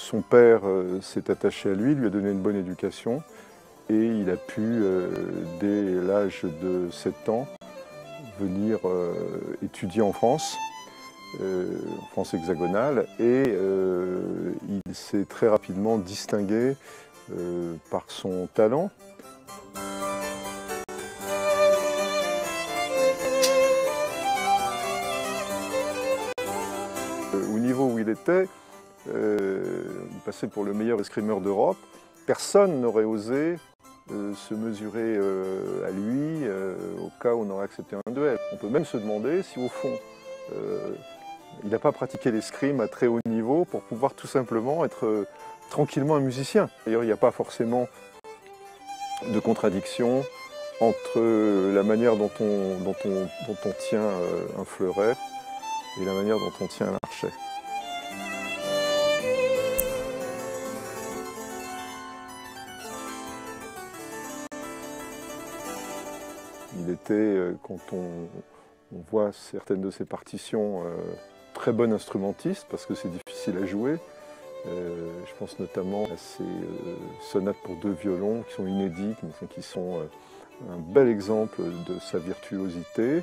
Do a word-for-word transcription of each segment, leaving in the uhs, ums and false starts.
son père euh, s'est attaché à lui, lui a donné une bonne éducation et il a pu, euh, dès l'âge de sept ans, venir euh, étudier en France, euh, en France hexagonale, et euh, il s'est très rapidement distingué euh, par son talent. Au niveau où il était, euh, il passait pour le meilleur escrimeur d'Europe. Personne n'aurait osé euh, se mesurer euh, à lui euh, au cas où on aurait accepté un duel. On peut même se demander si au fond, euh, il n'a pas pratiqué l'escrime à très haut niveau pour pouvoir tout simplement être euh, tranquillement un musicien. D'ailleurs, il n'y a pas forcément de contradiction entre la manière dont on, dont on, dont on tient euh, un fleuret et la manière dont on tient un archet. Il était, quand on, on voit certaines de ses partitions, euh, très bon instrumentiste parce que c'est difficile à jouer. Euh, je pense notamment à ces euh, sonates pour deux violons qui sont inédites, mais qui sont euh, un bel exemple de sa virtuosité.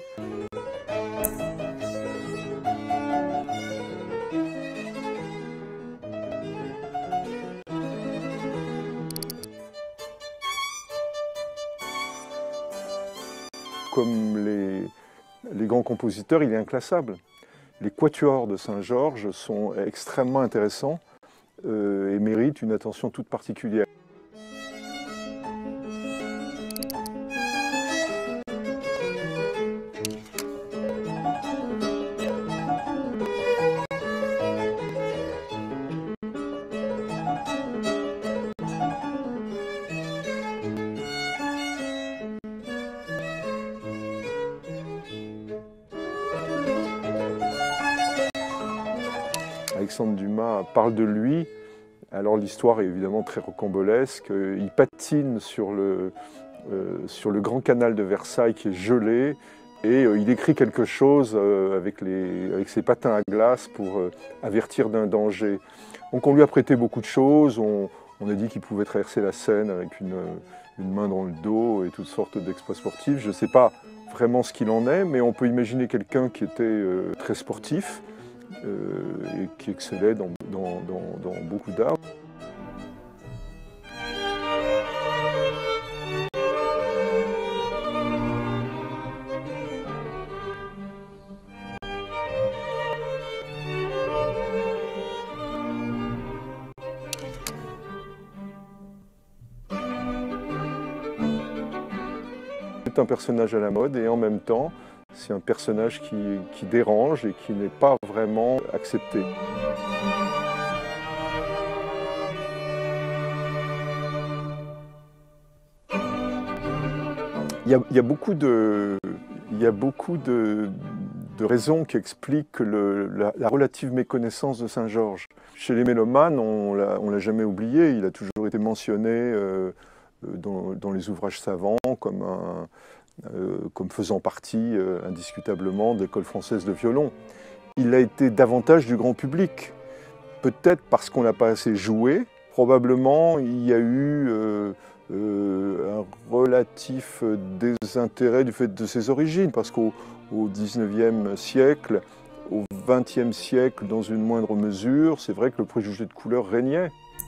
Comme les, les grands compositeurs, il est inclassable. Les quatuors de Saint-Georges sont extrêmement intéressants euh, et méritent une attention toute particulière. Alexandre Dumas parle de lui, alors l'histoire est évidemment très rocambolesque. Il patine sur le, euh, sur le grand canal de Versailles qui est gelé et euh, il écrit quelque chose euh, avec, les, avec ses patins à glace pour euh, avertir d'un danger. Donc on lui a prêté beaucoup de choses, on, on a dit qu'il pouvait traverser la Seine avec une, une main dans le dos et toutes sortes d'exploits sportifs. Je ne sais pas vraiment ce qu'il en est, mais on peut imaginer quelqu'un qui était euh, très sportif, Euh, et qui excellait dans, dans, dans, dans beaucoup d'arts. C'est un personnage à la mode et en même temps, c'est un personnage qui, qui dérange et qui n'est pas vraiment accepté. Il y a, il y a beaucoup de, il y a beaucoup de, de raisons qui expliquent le, la, la relative méconnaissance de Saint-Georges. Chez les mélomanes, on ne l'a jamais oublié, il a toujours été mentionné euh, dans, dans les ouvrages savants comme un, Euh, comme faisant partie euh, indiscutablement de l'école française de violon. Il a été davantage du grand public, peut-être parce qu'on n'a pas assez joué. Probablement il y a eu euh, euh, un relatif désintérêt du fait de ses origines, parce qu'au dix-neuvième siècle, au vingtième siècle dans une moindre mesure, c'est vrai que le préjugé de couleur régnait.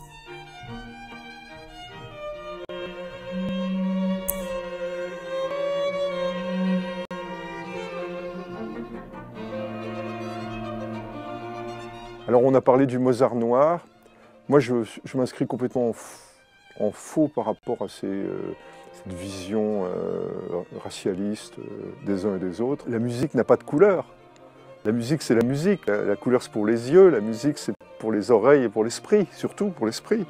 Alors on a parlé du Mozart noir. Moi je, je m'inscris complètement en, en faux par rapport à ces, euh, cette vision euh, racialiste euh, des uns et des autres. La musique n'a pas de couleur. La musique c'est la musique. La, la couleur c'est pour les yeux, la musique c'est pour les oreilles et pour l'esprit, surtout pour l'esprit.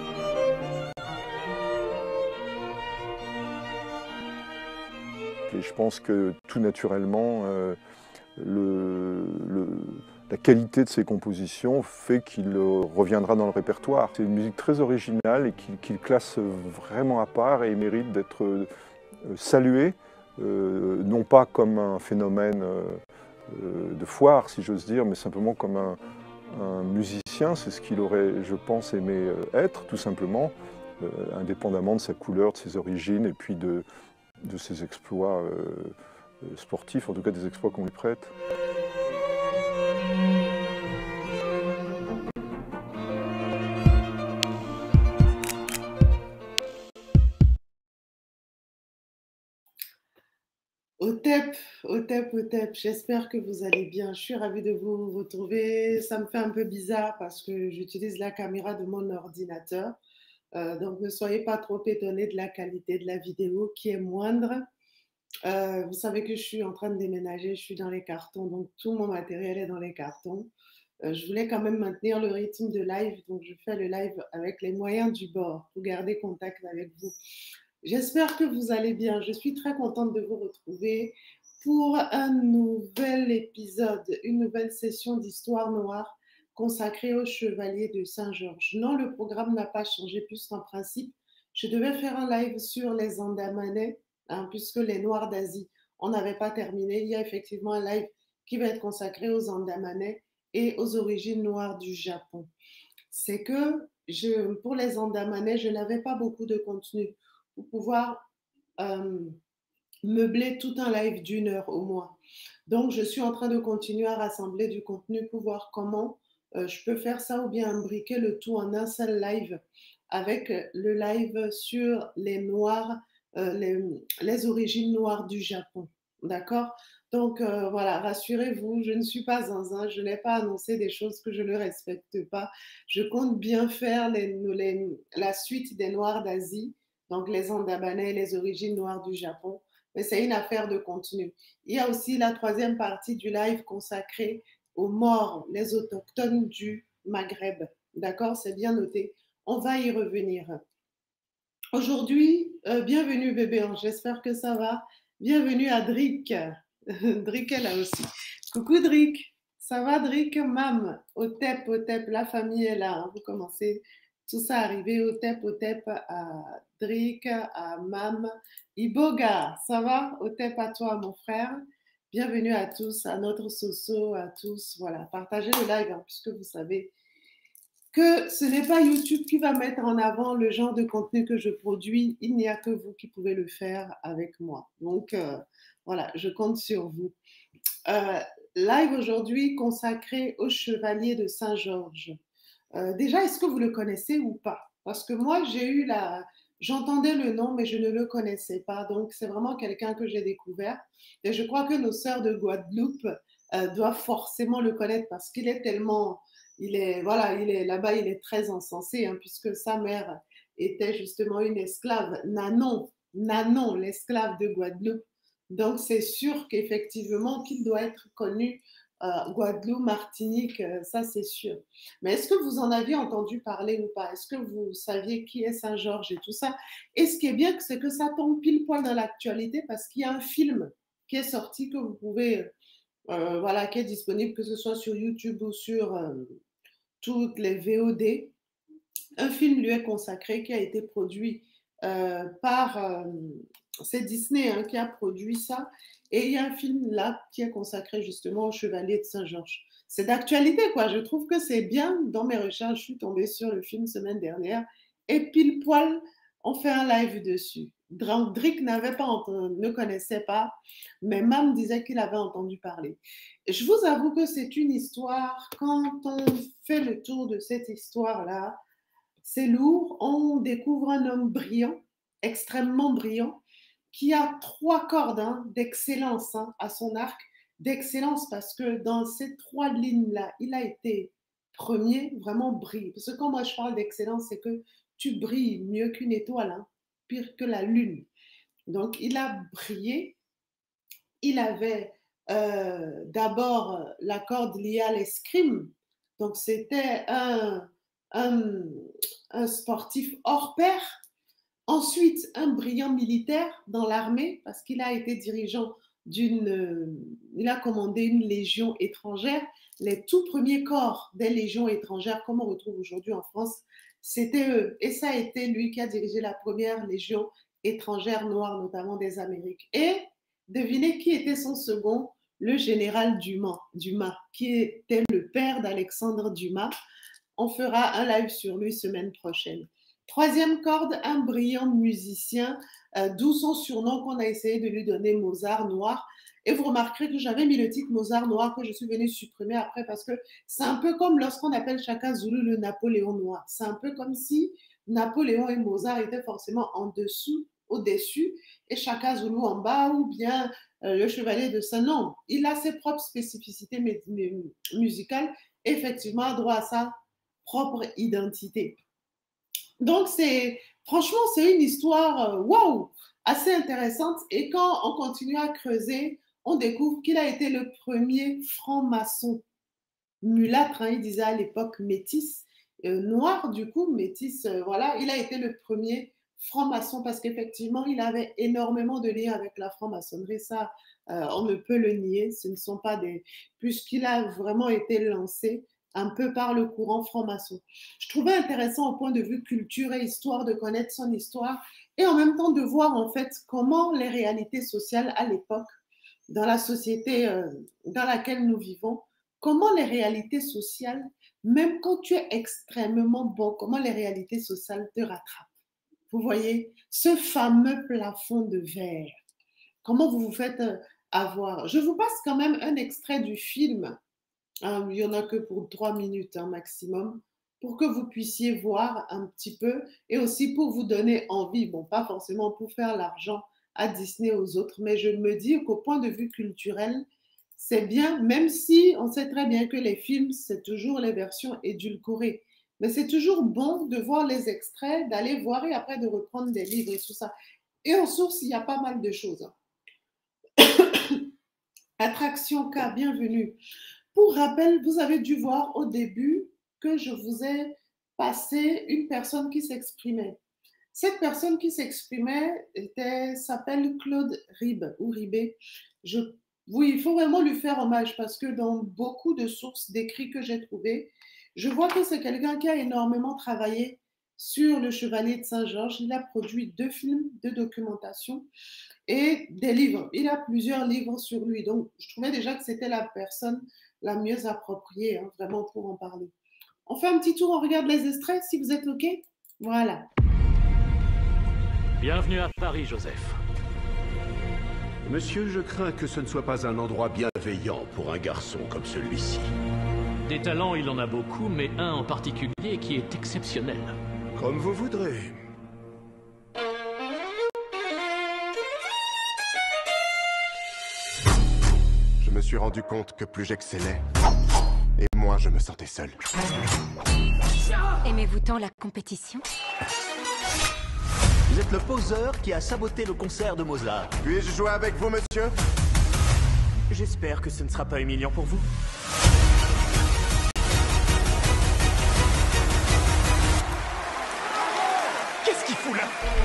Et je pense que tout naturellement, euh, le, le la qualité de ses compositions fait qu'il reviendra dans le répertoire. C'est une musique très originale et qu'il qu'il classe vraiment à part et mérite d'être salué, euh, non pas comme un phénomène euh, de foire, si j'ose dire, mais simplement comme un, un musicien, c'est ce qu'il aurait, je pense, aimé euh, être, tout simplement, euh, indépendamment de sa couleur, de ses origines et puis de, de ses exploits euh, sportifs, en tout cas des exploits qu'on lui prête. Otep, Otep, Otep, j'espère que vous allez bien. Je suis ravie de vous retrouver. Ça me fait un peu bizarre parce que j'utilise la caméra de mon ordinateur. Euh, donc ne soyez pas trop étonnés de la qualité de la vidéo qui est moindre. Euh, vous savez que je suis en train de déménager, je suis dans les cartons, donc tout mon matériel est dans les cartons. Euh, je voulais quand même maintenir le rythme de live, donc je fais le live avec les moyens du bord pour garder contact avec vous. J'espère que vous allez bien. Je suis très contente de vous retrouver pour un nouvel épisode, une nouvelle session d'Histoire noire consacrée au Chevalier de Saint-Georges. Non, le programme n'a pas changé plus qu'en principe. Je devais faire un live sur les Andamanais, hein, puisque les Noirs d'Asie, on n'avait pas terminé. Il y a effectivement un live qui va être consacré aux Andamanais et aux origines noires du Japon. C'est que je, pour les Andamanais, je n'avais pas beaucoup de contenu pour pouvoir euh, meubler tout un live d'une heure au moins. Donc, je suis en train de continuer à rassembler du contenu pour voir comment euh, je peux faire ça ou bien imbriquer le tout en un seul live avec le live sur les Noirs, euh, les, les origines noires du Japon. D'accord? Donc euh, voilà, rassurez-vous, je ne suis pas zinzin, je n'ai pas annoncé des choses que je ne respecte pas. Je compte bien faire les, les, la suite des Noirs d'Asie, donc les Andamanais, les origines noires du Japon, mais c'est une affaire de contenu. Il y a aussi la troisième partie du live consacrée aux morts, les autochtones du Maghreb. D'accord? C'est bien noté. On va y revenir. Aujourd'hui, euh, bienvenue bébé, j'espère que ça va. Bienvenue à Drick. Drick est là aussi. Coucou Drick, ça va Drick? Mam, Otep, Otep, la famille est là. Hein. Vous commencez tout ça à arriver. Otep, Otep à Drick, à Mam. Iboga, ça va? Otep à toi mon frère. Bienvenue à tous, à notre Soso, à tous. Voilà, partagez le live hein, puisque vous savez que ce n'est pas YouTube qui va mettre en avant le genre de contenu que je produis. Il n'y a que vous qui pouvez le faire avec moi. Donc, euh, voilà, je compte sur vous. Euh, live aujourd'hui consacré au Chevalier de Saint-Georges. Euh, déjà, est-ce que vous le connaissez ou pas? Parce que moi, j'ai eu la... J'entendais le nom, mais je ne le connaissais pas. Donc, c'est vraiment quelqu'un que j'ai découvert. Et je crois que nos sœurs de Guadeloupe euh, doivent forcément le connaître parce qu'il est tellement... Il est, voilà, il est là-bas, il est très encensé, hein, puisque sa mère était justement une esclave, Nanon, Nanon, l'esclave de Guadeloupe. Donc, c'est sûr qu'effectivement, qu'il doit être connu euh, Guadeloupe, Martinique, euh, ça c'est sûr. Mais est-ce que vous en aviez entendu parler ou pas? Est-ce que vous saviez qui est Saint-Georges et tout ça? Et ce qui est bien, c'est que ça tombe pile poil dans l'actualité parce qu'il y a un film qui est sorti que vous pouvez, euh, voilà, qui est disponible, que ce soit sur YouTube ou sur euh, toutes les V O D. Un film lui est consacré qui a été produit euh, par, euh, c'est Disney hein, qui a produit ça. Et il y a un film là qui est consacré justement au Chevalier de Saint-Georges. C'est d'actualité, quoi. Je trouve que c'est bien. Dans mes recherches, je suis tombée sur le film semaine dernière. Et pile poil, on fait un live dessus. Drick n'avait pas entendu, ne connaissait pas, mais Mam disait qu'il avait entendu parler. Je vous avoue que c'est une histoire, quand on fait le tour de cette histoire-là, c'est lourd. On découvre un homme brillant, extrêmement brillant, qui a trois cordes hein, d'excellence hein, à son arc, d'excellence parce que dans ces trois lignes-là, il a été premier, vraiment brille. Parce que quand moi je parle d'excellence, c'est que tu brilles mieux qu'une étoile, hein, pire que la lune. Donc il a brillé. Il avait euh, d'abord la corde liée à l'escrime. Donc c'était un, un, un sportif hors pair. Ensuite, un brillant militaire dans l'armée, parce qu'il a été dirigeant d'une... Euh, il a commandé une légion étrangère. Les tout premiers corps des légions étrangères, comme on retrouve aujourd'hui en France, c'était eux. Et ça a été lui qui a dirigé la première légion étrangère noire, notamment des Amériques. Et devinez qui était son second, le général Dumas, Dumas, qui était le père d'Alexandre Dumas. On fera un live sur lui semaine prochaine. Troisième corde, un brillant musicien, euh, d'où son surnom qu'on a essayé de lui donner, Mozart Noir. Et vous remarquerez que j'avais mis le titre Mozart Noir que je suis venue supprimer après parce que c'est un peu comme lorsqu'on appelle Chaka Zulu le Napoléon Noir. C'est un peu comme si Napoléon et Mozart étaient forcément en dessous, au-dessus, et Chaka Zulu en bas, ou bien euh, le chevalier de Saint-Nom. Il a ses propres spécificités musicales, et effectivement a droit à sa propre identité. Donc, c'est franchement, c'est une histoire, waouh, wow, assez intéressante. Et quand on continue à creuser, on découvre qu'il a été le premier franc-maçon mulâtre, hein, il disait à l'époque métis, euh, noir du coup, métis, euh, voilà, il a été le premier franc-maçon parce qu'effectivement, il avait énormément de liens avec la franc-maçonnerie, ça, euh, on ne peut le nier, ce ne sont pas des... puisqu'il a vraiment été lancé un peu par le courant franc-maçon. Je trouvais intéressant au point de vue culture et histoire de connaître son histoire et en même temps de voir en fait comment les réalités sociales à l'époque, dans la société euh, dans laquelle nous vivons, comment les réalités sociales, même quand tu es extrêmement bon, comment les réalités sociales te rattrapent. Vous voyez, ce fameux plafond de verre, comment vous vous faites avoir. Je vous passe quand même un extrait du film. Il n'y en a que pour trois minutes hein, maximum, pour que vous puissiez voir un petit peu et aussi pour vous donner envie, bon, pas forcément pour faire l'argent à Disney aux autres, mais je me dis qu'au point de vue culturel, c'est bien, même si on sait très bien que les films, c'est toujours les versions édulcorées, mais c'est toujours bon de voir les extraits, d'aller voir et après de reprendre des livres et tout ça. Et en source, il y a pas mal de choses. Attraction K, bienvenue. Pour rappel, vous avez dû voir au début que je vous ai passé une personne qui s'exprimait. Cette personne qui s'exprimait s'appelle Claude Ribes ou Ribé. Je, oui, il faut vraiment lui faire hommage parce que dans beaucoup de sources d'écrits que j'ai trouvées, je vois que c'est quelqu'un qui a énormément travaillé sur le Chevalier de Saint-Georges. Il a produit deux films de documentation et des livres. Il a plusieurs livres sur lui. Donc, je trouvais déjà que c'était la personne la mieux appropriée, hein, vraiment pour en parler. On fait un petit tour, on regarde les extraits, si vous êtes OK. Voilà. Bienvenue à Paris, Joseph. Monsieur, je crains que ce ne soit pas un endroit bienveillant pour un garçon comme celui-ci. Des talents, il en a beaucoup, mais un en particulier qui est exceptionnel. Comme vous voudrez. Je me suis rendu compte que plus j'excellais, et moins je me sentais seul. Aimez-vous tant la compétition? Vous êtes le poseur qui a saboté le concert de Mozart. Puis-je jouer avec vous, monsieur? J'espère que ce ne sera pas humiliant pour vous. Qu'est-ce qu'il fout là?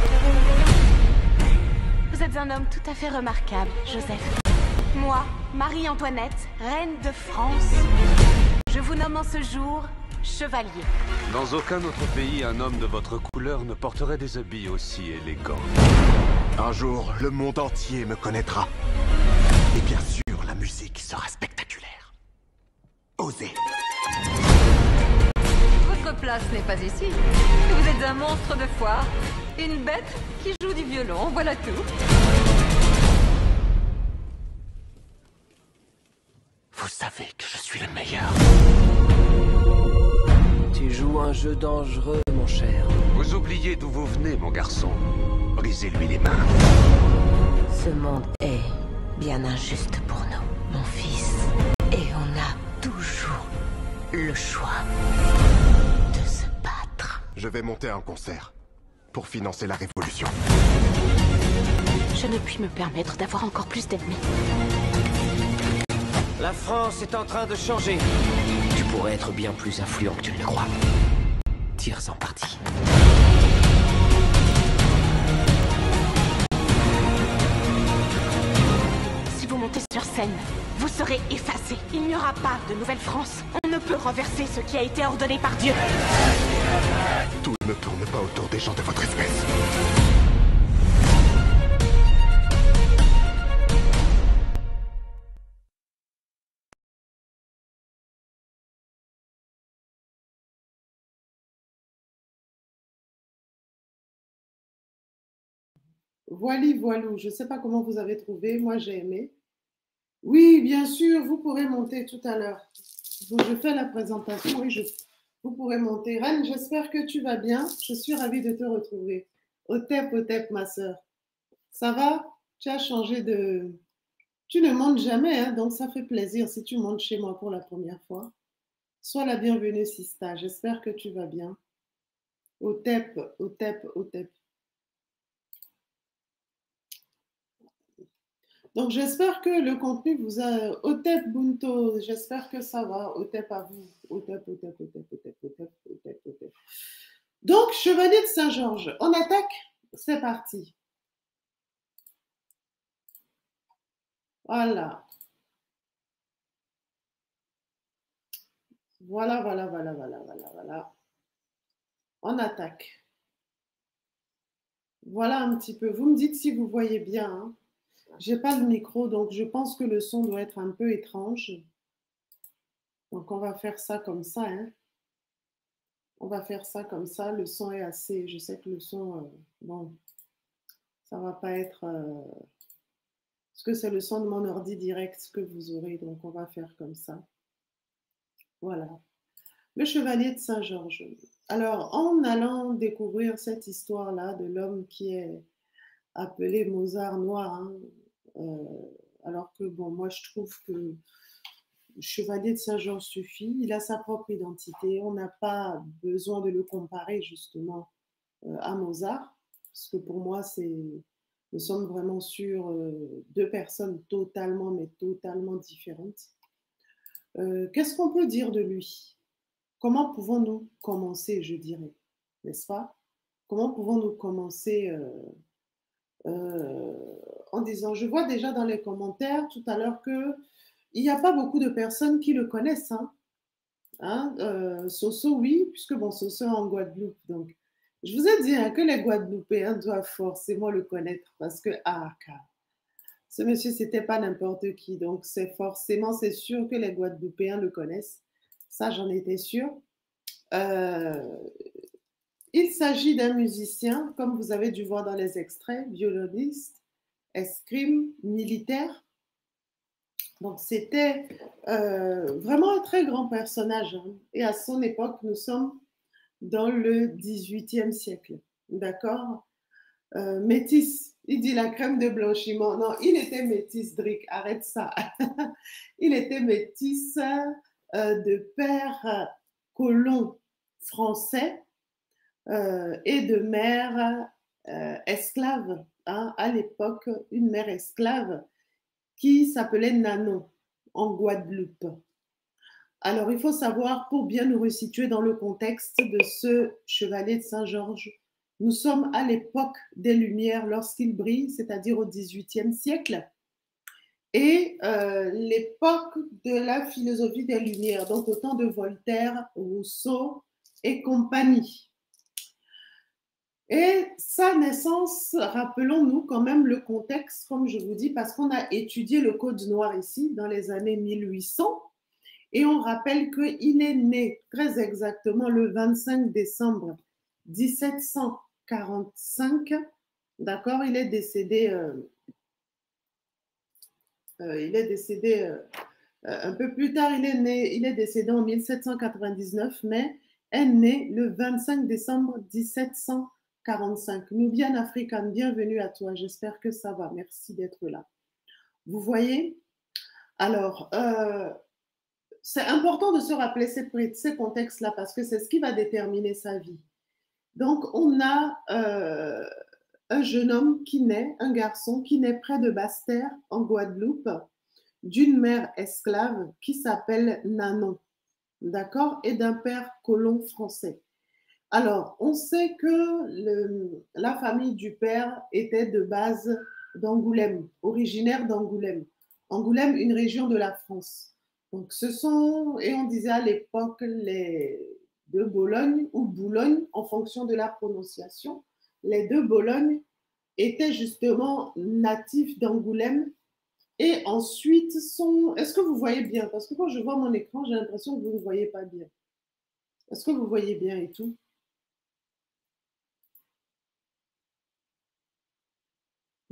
Vous êtes un homme tout à fait remarquable, Joseph. Moi, Marie-Antoinette, reine de France, je vous nomme en ce jour chevalier. Dans aucun autre pays, un homme de votre couleur ne porterait des habits aussi élégants. Un jour, le monde entier me connaîtra. Et bien sûr, la musique sera spectaculaire. Osez. Votre place n'est pas ici. Vous êtes un monstre de foire. Une bête qui joue du violon, voilà tout. Vous savez que je suis le meilleur. Tu joues un jeu dangereux, mon cher. Vous oubliez d'où vous venez, mon garçon. Brisez-lui les mains. Ce monde est bien injuste pour nous, mon fils. Et on a toujours le choix de se battre. Je vais monter un concert pour financer la révolution. Je ne puis me permettre d'avoir encore plus d'ennemis. La France est en train de changer. Tu pourrais être bien plus influent que tu ne le crois. Tire-en parti. Si vous montez sur scène, vous serez effacé. Il n'y aura pas de Nouvelle-France. On ne peut renverser ce qui a été ordonné par Dieu. Tout ne tourne pas autour des gens de votre espèce. Voili, voilou. Je ne sais pas comment vous avez trouvé. Moi, j'ai aimé. Oui, bien sûr, vous pourrez monter tout à l'heure. Je fais la présentation. Oui, je, vous pourrez monter. Reine, j'espère que tu vas bien. Je suis ravie de te retrouver. Otep, Otep, ma sœur. Ça va? Tu as changé de... Tu ne montes jamais, hein, donc ça fait plaisir si tu montes chez moi pour la première fois. Sois la bienvenue, Sista. J'espère que tu vas bien. Otep, Otep, Otep. Donc, j'espère que le contenu vous a... Otep Bunto, j'espère que ça va. Otep à vous. Otep, Otep, Otep, Otep, Otep, Otep, Otep. Donc, Chevalier de Saint-Georges, on attaque? C'est parti. Voilà. Voilà, voilà, voilà, voilà, voilà, voilà. On attaque. Voilà un petit peu. Vous me dites si vous voyez bien. Hein. Je n'ai pas le micro, donc je pense que le son doit être un peu étrange. Donc, on va faire ça comme ça. Hein. On va faire ça comme ça. Le son est assez... Je sais que le son... Euh, bon, ça ne va pas être... Euh, parce que c'est le son de mon ordi direct que vous aurez. Donc, on va faire comme ça. Voilà. Le Chevalier de Saint-Georges. Alors, en allant découvrir cette histoire-là de l'homme qui est appelé Mozart noir, hein, euh, alors que, bon, moi, je trouve que le Chevalier de Saint-Georges suffit. Il a sa propre identité. On n'a pas besoin de le comparer, justement, euh, à Mozart, parce que pour moi, c'est... Nous sommes vraiment sur euh, deux personnes totalement, mais totalement différentes. Euh, Qu'est-ce qu'on peut dire de lui? Comment pouvons-nous commencer, je dirais, n'est-ce pas? Comment pouvons-nous commencer euh, euh, en disant, je vois déjà dans les commentaires tout à l'heure qu'il n'y a pas beaucoup de personnes qui le connaissent. Hein? Hein? Euh, Soso, oui, puisque bon, Soso est en Guadeloupe. Donc, je vous ai dit hein, que les Guadeloupéens doivent forcément le connaître parce que, ah, car ce monsieur, c'était pas n'importe qui. Donc, c'est forcément, c'est sûr que les Guadeloupéens le connaissent. Ça, j'en étais sûre. Euh, il s'agit d'un musicien, comme vous avez dû voir dans les extraits, violoniste, escrime, militaire. Donc, c'était euh, vraiment un très grand personnage. Hein. Et à son époque, nous sommes dans le dix-huitième siècle. D'accord? euh, Métis. Il dit la crème de blanchiment. Non, il était métis, Drick. Arrête ça. Il était métis euh, de père colon français euh, et de mère euh, esclave. Hein, à l'époque, une mère esclave qui s'appelait Nanon en Guadeloupe. Alors, il faut savoir, pour bien nous resituer dans le contexte de ce chevalier de Saint-Georges, nous sommes à l'époque des Lumières lorsqu'il brille, c'est-à-dire au dix-huitième siècle, et euh, l'époque de la philosophie des Lumières, donc au temps de Voltaire, Rousseau et compagnie. Et sa naissance, rappelons-nous quand même le contexte, comme je vous dis, parce qu'on a étudié le Code noir ici dans les années mille huit cents, et on rappelle qu'il est né très exactement le vingt-cinq décembre mille sept cent quarante-cinq, d'accord, il est décédé, euh, euh, il est décédé euh, un peu plus tard, il est né, il est décédé en mille sept cent quatre-vingt-dix-neuf, mais est né le vingt-cinq décembre mille sept cent quarante-cinq. Nubian African, bienvenue à toi, j'espère que ça va, merci d'être là. Vous voyez? Alors, euh, c'est important de se rappeler ces, ces contextes-là parce que c'est ce qui va déterminer sa vie. Donc, on a euh, un jeune homme qui naît, un garçon qui naît près de Basse-Terre, en Guadeloupe, d'une mère esclave qui s'appelle Nanon, d'accord, et d'un père colon français. Alors, on sait que le, la famille du père était de base d'Angoulême, originaire d'Angoulême. Angoulême, une région de la France. Donc, ce sont, et on disait à l'époque, les de Bologne ou Boulogne, en fonction de la prononciation. Les deux Bolognes étaient justement natifs d'Angoulême et ensuite sont... Est-ce que vous voyez bien? Parce que quand je vois mon écran, j'ai l'impression que vous ne voyez pas bien. Est-ce que vous voyez bien et tout?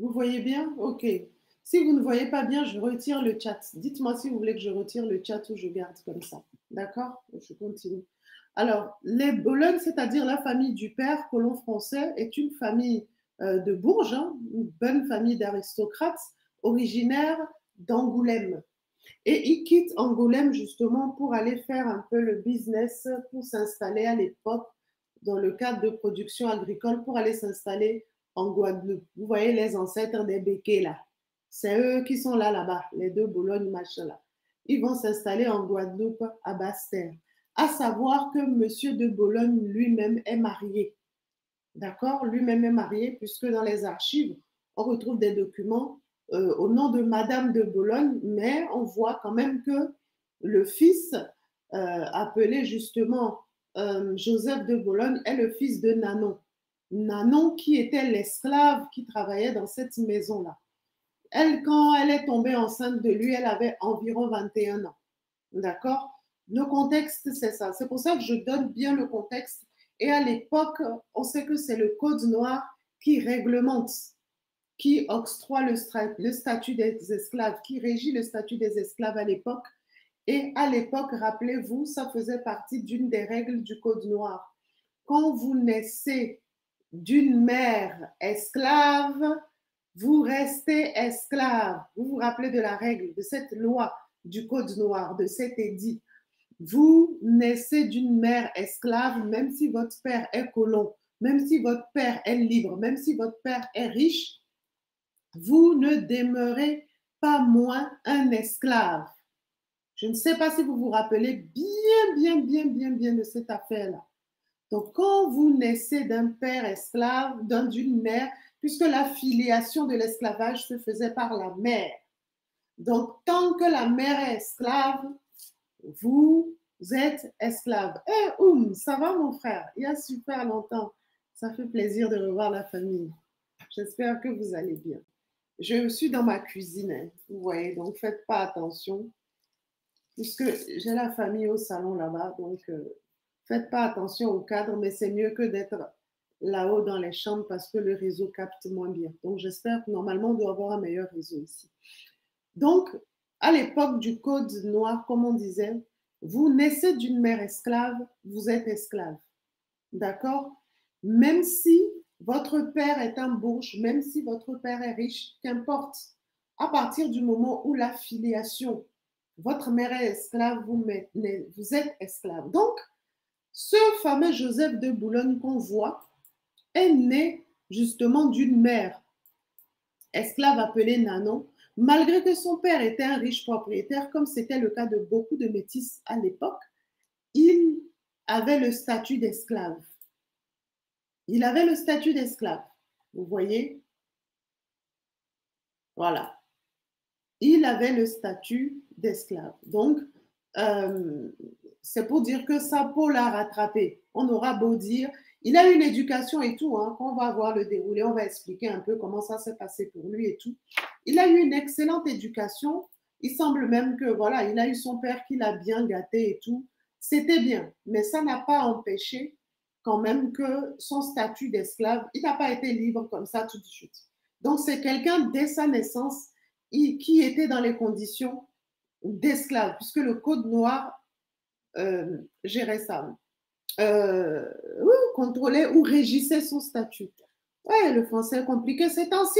Vous voyez bien? Ok. Si vous ne voyez pas bien, je retire le chat. Dites-moi si vous voulez que je retire le chat ou je garde comme ça. D'accord? Je continue. Alors, les Bologne, c'est-à-dire la famille du père colon français, est une famille euh, de Bourges, hein, une bonne famille d'aristocrates originaire d'Angoulême. Et ils quittent Angoulême justement pour aller faire un peu le business, pour s'installer à l'époque dans le cadre de production agricole, pour aller s'installer en Guadeloupe. Vous voyez les ancêtres des Béquets là. C'est eux qui sont là, là-bas, les deux Bologne, machin là. Ils vont s'installer en Guadeloupe, à Basse-Terre. À savoir que Monsieur de Bologne lui-même est marié. D'accord? Lui-même est marié, puisque dans les archives, on retrouve des documents euh, au nom de Madame de Bologne, mais on voit quand même que le fils, euh, appelé justement euh, Joseph de Bologne, est le fils de Nanon. Nanon qui était l'esclave qui travaillait dans cette maison-là. Elle, quand elle est tombée enceinte de lui, elle avait environ vingt et un ans. D'accord? Le contexte, c'est ça. C'est pour ça que je donne bien le contexte. Et à l'époque, on sait que c'est le Code noir qui réglemente, qui octroie le, le statut des esclaves, qui régit le statut des esclaves à l'époque. Et à l'époque, rappelez-vous, ça faisait partie d'une des règles du Code noir. Quand vous naissez d'une mère esclave, vous restez esclave. Vous vous rappelez de la règle, de cette loi du Code noir, de cet édit. Vous naissez d'une mère esclave, même si votre père est colon, même si votre père est libre, même si votre père est riche, vous ne demeurez pas moins un esclave. Je ne sais pas si vous vous rappelez bien, bien, bien, bien, bien de cette affaire-là. Donc, quand vous naissez d'un père esclave, d'une mère, puisque la filiation de l'esclavage se faisait par la mère. Donc, tant que la mère est esclave, vous êtes esclave. Eh, hey, oum, ça va mon frère? Il y a super longtemps. Ça fait plaisir de revoir la famille. J'espère que vous allez bien. Je suis dans ma cuisine, hein, vous voyez, donc faites pas attention. Puisque j'ai la famille au salon là-bas, donc euh, faites pas attention au cadre, mais c'est mieux que d'être là-haut dans les chambres parce que le réseau capte moins bien. Donc, j'espère que normalement, on doit avoir un meilleur réseau ici. Donc, à l'époque du Code noir, comme on disait, vous naissez d'une mère esclave, vous êtes esclave. D'accord? Même si votre père est un bourge, même si votre père est riche, qu'importe. À partir du moment où la filiation, votre mère est esclave, vous, vous êtes esclave. Donc, ce fameux Joseph de Bologne qu'on voit est né justement d'une mère esclave appelée Nanon, malgré que son père était un riche propriétaire, comme c'était le cas de beaucoup de métis à l'époque, il avait le statut d'esclave. Il avait le statut d'esclave, vous voyez? Voilà. Il avait le statut d'esclave. Donc, euh, c'est pour dire que sa peau l'a rattrapé. On aura beau dire, il a eu une éducation et tout, hein. Quand on va voir le déroulé, on va expliquer un peu comment ça s'est passé pour lui et tout. Il a eu une excellente éducation. Il semble même que, voilà, il a eu son père qui l'a bien gâté et tout. C'était bien, mais ça n'a pas empêché quand même que son statut d'esclave, il n'a pas été libre comme ça tout de suite. Donc, c'est quelqu'un, dès sa naissance, il, qui était dans les conditions d'esclave, puisque le Code noir euh, gérait ça. Euh, oui, contrôlait ou régissait son statut. Ouais, le français est compliqué, c'est temps-ci.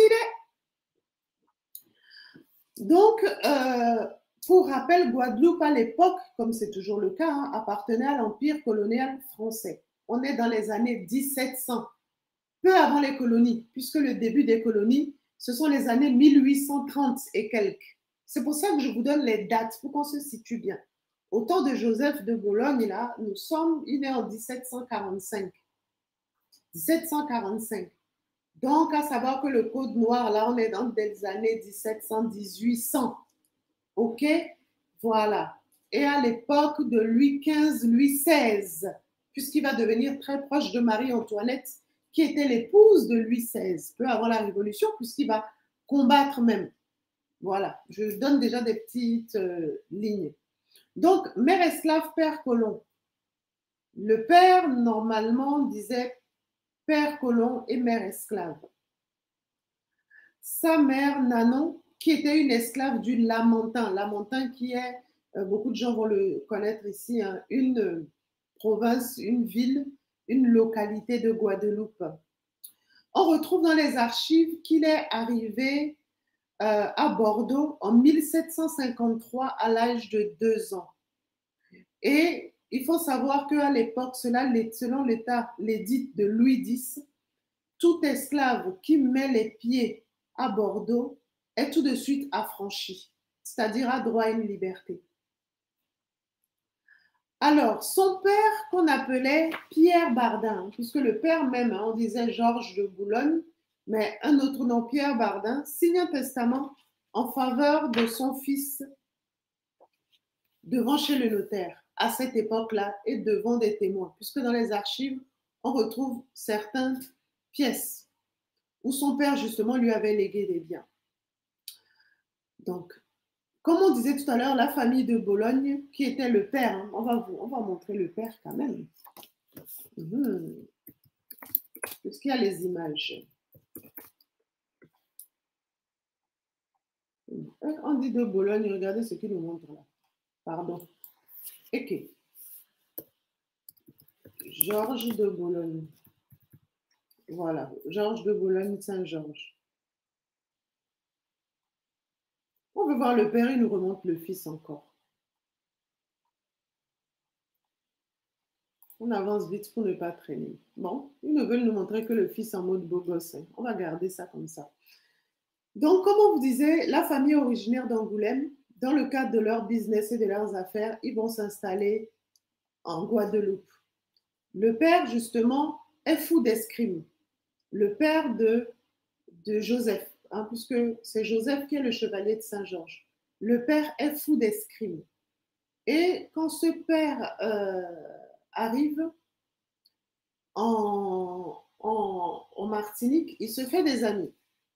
Donc, euh, pour rappel, Guadeloupe, à l'époque, comme c'est toujours le cas, hein, appartenait à l'Empire colonial français. On est dans les années mille sept cents, peu avant les colonies, puisque le début des colonies, ce sont les années mille huit cent trente et quelques. C'est pour ça que je vous donne les dates, pour qu'on se situe bien. Au temps de Joseph de Bologne, là, nous sommes, il est en mille sept cent quarante-cinq. mille sept cent quarante-cinq. Donc, à savoir que le Code noir, là, on est dans des années mille sept cents, mille huit cents. OK? Voilà. Et à l'époque de Louis quinze, Louis seize, puisqu'il va devenir très proche de Marie-Antoinette, qui était l'épouse de Louis seize, peu avant la Révolution, puisqu'il va combattre même. Voilà. Je donne déjà des petites euh, lignes. Donc, mère esclave, père colon. Le père, normalement, disait père colon et mère esclave. sa mère Nanon, qui était une esclave du Lamentin. Lamentin qui est, euh, beaucoup de gens vont le connaître ici, hein, une euh, province, une ville, une localité de Guadeloupe. On retrouve dans les archives qu'il est arrivé euh, à Bordeaux en mille sept cent cinquante-trois à l'âge de deux ans. Et il faut savoir qu'à l'époque, selon l'édit de Louis dix, tout esclave qui met les pieds à Bordeaux est tout de suite affranchi, c'est-à-dire a droit à une liberté. Alors, son père, qu'on appelait Pierre Bardin, puisque le père même, hein, on disait Georges de Boulogne, mais un autre nom, Pierre Bardin, signe un testament en faveur de son fils devant chez le notaire, à cette époque-là, et devant des témoins, puisque dans les archives, on retrouve certaines pièces où son père, justement, lui avait légué des biens. Donc, comme on disait tout à l'heure, la famille de Bologne, qui était le père, hein, on, va vous, on va montrer le père quand même. Mmh. Est-ce qu'il y a les images? On dit de Bologne, regardez ce qu'il nous montre là. Pardon. Ok. Georges de Bologne. Voilà, Georges de Bologne, Saint-Georges. On veut voir le père, il nous remonte le fils encore. On avance vite pour ne pas traîner. Bon, ils ne veulent nous montrer que le fils en mode beau gosse. Hein. On va garder ça comme ça. Donc, comme on vous disait, la famille originaire d'Angoulême, dans le cadre de leur business et de leurs affaires, ils vont s'installer en Guadeloupe. Le père, justement, est fou d'escrime. Le père de, de Joseph. Hein, puisque c'est Joseph qui est le chevalier de Saint-Georges. Le père est fou d'escrime. Et quand ce père euh, arrive en, en, en Martinique, il se fait des amis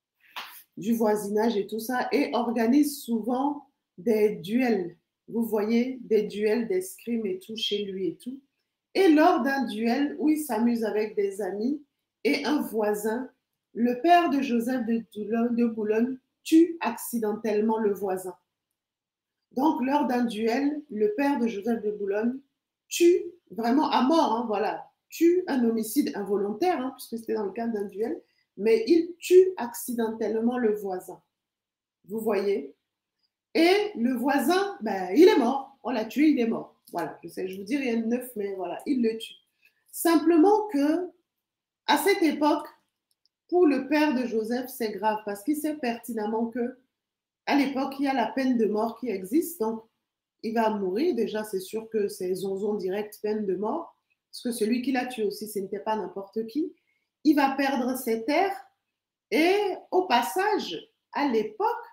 du voisinage et tout ça, et organise souvent des duels. Vous voyez, des duels d'escrime et tout chez lui et tout. Et lors d'un duel où il s'amuse avec des amis et un voisin, le père de Joseph de Boulogne tue accidentellement le voisin. Donc, lors d'un duel, le père de Joseph de Boulogne tue, vraiment à mort, hein, voilà, tue un homicide involontaire, hein, puisque c'était dans le cadre d'un duel, mais il tue accidentellement le voisin. Vous voyez? Et le voisin, ben, il est mort. On l'a tué, il est mort. Voilà, je sais, je vous dis rien de neuf, mais voilà, il le tue. Simplement que, à cette époque, pour le père de Joseph, c'est grave parce qu'il sait pertinemment que à l'époque, il y a la peine de mort qui existe. Donc, il va mourir. Déjà, c'est sûr que c'est zonzon direct, peine de mort. Parce que celui qui l'a tué aussi, ce n'était pas n'importe qui. Il va perdre ses terres. Et au passage, à l'époque,